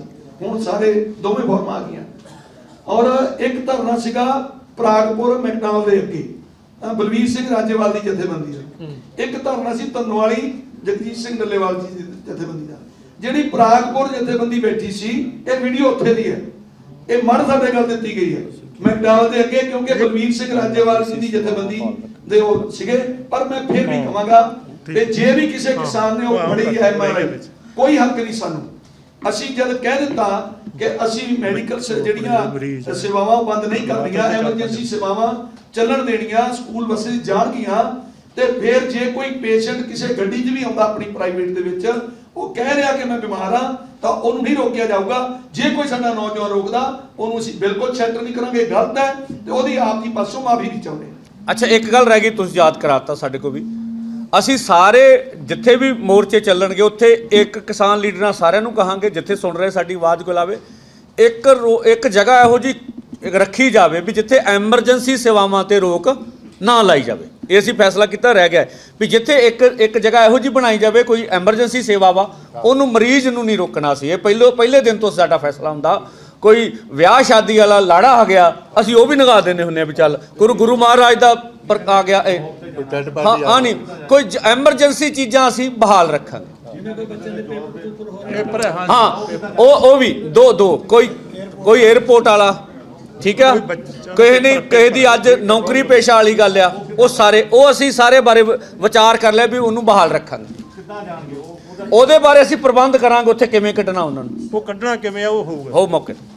ਹੁਣ ਸਾਰੇ ਦੋਵੇਂ ਫੋਰਮਾਂ ਆ ਗਈਆਂ। ਔਰ ਇੱਕ ਧਰਨਾ ਸੀਗਾ ਪ੍ਰਾਗਪੁਰ ਮੈਕਡਾਨਲ ਦੇ ਅੱਗੇ, ਅਹ ਬਲਵੀਰ ਸਿੰਘ ਰਾਜੇਵਾਲ ਦੀ ਜਥੇਬੰਦੀ ਦਾ। ਇੱਕ ਧਰਨਾ ਸੀ ਧੰਨੋਵਾਲੀ ਜਗਜੀਤ ਸਿੰਘ ਡੱਲੇਵਾਲ ਜੀ ਦੀ ਜਥੇਬੰਦੀ ਦਾ। ਜਿਹੜੀ ਪ੍ਰਾਗਪੁਰ ਜਥੇਬੰਦੀ ਬੈਠੀ ਸੀ, ਇਹ ਵੀਡੀਓ ਉੱਥੇ ਦੀ ਹੈ, ਇਹ ਮੜ ਸਾਡੇ ਗੱਲ ਦਿੱਤੀ ਗਈ ਹੈ ਮੈਕਡਾਨਲ ਦੇ ਅੱਗੇ, ਕਿਉਂਕਿ ਬਲਵੀਰ ਸਿੰਘ ਰਾਜੇਵਾਲ ਜੀ ਦੀ ਜਥੇਬੰਦੀ ਦੇ ਉਹ ਸੀਗੇ। ਪਰ ਮੈਂ ਫਿਰ ਵੀ ਕਹਾਂਗਾ ਕਿ ਜੇ ਵੀ ਕਿਸੇ ਕਿਸਾਨ ਨੇ ਉਹ ਫੜੀ ਹੈ ਐਮਆਰਆਈ, ਕੋਈ ਹੱਕ ਨਹੀਂ ਸਾਨੂੰ। ਅਸੀਂ ਜਦ ਕਹਿ ਦਿੱਤਾ ਕਿ ਅਸੀਂ ਮੈਡੀਕਲ ਜਿਹੜੀਆਂ ਸੇਵਾਵਾਂ ਬੰਦ ਨਹੀਂ ਕਰਨੀਆਂ, ਐਮਰਜੈਂਸੀ ਸੇਵਾਵਾਂ ਚੱਲਣ ਦੇਣੀਆਂ, ਸਕੂਲ ਬੱਸੇ ਜਾਣਗੀਆਂ, ਤੇ ਫਿਰ ਜੇ ਕੋਈ ਪੇਸ਼ੈਂਟ ਕਿਸੇ ਗੱਡੀ 'ਚ ਵੀ ਆਉਂਦਾ ਆਪਣੀ ਪ੍ਰਾਈਵੇਟ ਦੇ ਵਿੱਚ, ਉਹ ਕਹਿ ਰਿਹਾ ਕਿ ਮੈਂ ਬਿਮਾਰ ਹਾਂ, ਤਾਂ ਉਹਨੂੰ ਨਹੀਂ ਰੋਕਿਆ ਜਾਊਗਾ। ਜੇ ਕੋਈ ਸਾਡਾ ਨੌਜਵਾਨ ਰੋਕਦਾ, ਉਹਨੂੰ ਅਸੀਂ ਬਿਲਕੁਲ ਸ਼ੈਲਟਰ ਨਹੀਂ ਕਰਾਂਗੇ, ਗਲਤ ਹੈ, ਤੇ ਉਹਦੀ ਆਪ ਦੀ ਪਾਸੋਂ ਮਾਫੀ ਵੀ ਚਾਹੁੰਦੇ। ਅੱਛਾ, ਇੱਕ ਗੱਲ ਰਹਿ ਗਈ, ਤੁਸੀਂ ਯਾਦ ਕਰਾਤਾ ਸਾਡੇ ਕੋਲ ਵੀ। ਅਸੀਂ ਸਾਰੇ ਜਿੱਥੇ ਵੀ ਮੋਰਚੇ ਚੱਲਣਗੇ ਉੱਥੇ ਇੱਕ ਕਿਸਾਨ ਲੀਡਰਾਂ ਸਾਰਿਆਂ ਨੂੰ ਕਹਾਂਗੇ, ਜਿੱਥੇ ਸੁਣ ਰਹੇ ਸਾਡੀ ਆਵਾਜ਼ ਕੋਲ ਆਵੇ, ਇੱਕ ਇੱਕ ਜਗ੍ਹਾ ਇਹੋ ਜਿਹੀ ਰੱਖੀ ਜਾਵੇ ਵੀ ਜਿੱਥੇ ਐਮਰਜੈਂਸੀ ਸੇਵਾਵਾਂ ਤੇ ਰੋਕ ਨਾ ਲਾਈ ਜਾਵੇ। ਇਹ ਅਸੀਂ ਫੈਸਲਾ ਕੀਤਾ, ਰਹਿ ਗਿਆ ਵੀ ਜਿੱਥੇ ਇੱਕ ਇੱਕ ਜਗ੍ਹਾ ਇਹੋ ਜਿਹੀ ਬਣਾਈ ਜਾਵੇ, ਕੋਈ ਐਮਰਜੈਂਸੀ ਸੇਵਾ ਵਾ, ਉਹਨੂੰ ਮਰੀਜ਼ ਨੂੰ ਨਹੀਂ ਰੋਕਣਾ ਸੀ। ਇਹ ਪਹਿਲੋ ਪਹਿਲੇ ਦਿਨ ਤੋਂ ਸਾਡਾ ਫੈਸਲਾ ਹੁੰਦਾ। ਕੋਈ ਵਿਆਹ ਸ਼ਾਦੀ ਵਾਲਾ ਲਾੜਾ ਆ ਗਿਆ, ਅਸੀਂ ਉਹ ਵੀ ਨਿਗਾਹ ਦਿੰਦੇ ਹੁੰਦੇ ਆ ਵੀ ਚੱਲ ਗੁਰੂ ਗੁਰੂ ਮਹਾਰਾਜ ਦਾ ਪਰ ਆ ਗਿਆ ਇਹ, ਹਾਂ ਹਾਂ ਨਹੀਂ ਕੋਈ ਐਮਰਜੈਂਸੀ ਚੀਜ਼ਾਂ ਅਸੀਂ ਬਹਾਲ ਰੱਖਾਂਗੇ। ਹਾਂ ਉਹ ਉਹ ਵੀ ਦੋ ਦੋ ਕੋਈ ਕੋਈ 에어ਪੋਰਟ ਵਾਲਾ, ਠੀਕ ਆ, ਕਿਸੇ ਨੇ ਕਿਸੇ ਦੀ ਅੱਜ ਨੌਕਰੀ ਪੇਸ਼ਾ ਵਾਲੀ ਗੱਲ ਆ, ਉਹ ਸਾਰੇ ਉਹ ਅਸੀਂ ਸਾਰੇ ਬਾਰੇ ਵਿਚਾਰ ਕਰ ਲਿਆ ਵੀ ਉਹਨੂੰ ਬਹਾਲ ਰੱਖਾਂਗੇ। ਉਹਦੇ ਬਾਰੇ ਅਸੀਂ ਪ੍ਰਬੰਧ ਕਰਾਂਗੇ, ਉੱਥੇ ਕਿਵੇਂ ਕੱਢਣਾ ਉਹਨਾਂ ਨੂੰ, ਉਹ ਕੱਢਣਾ ਕਿਵੇਂ ਆ ਉਹ ਹੋਊਗਾ ਉਹ ਮੌਕੇ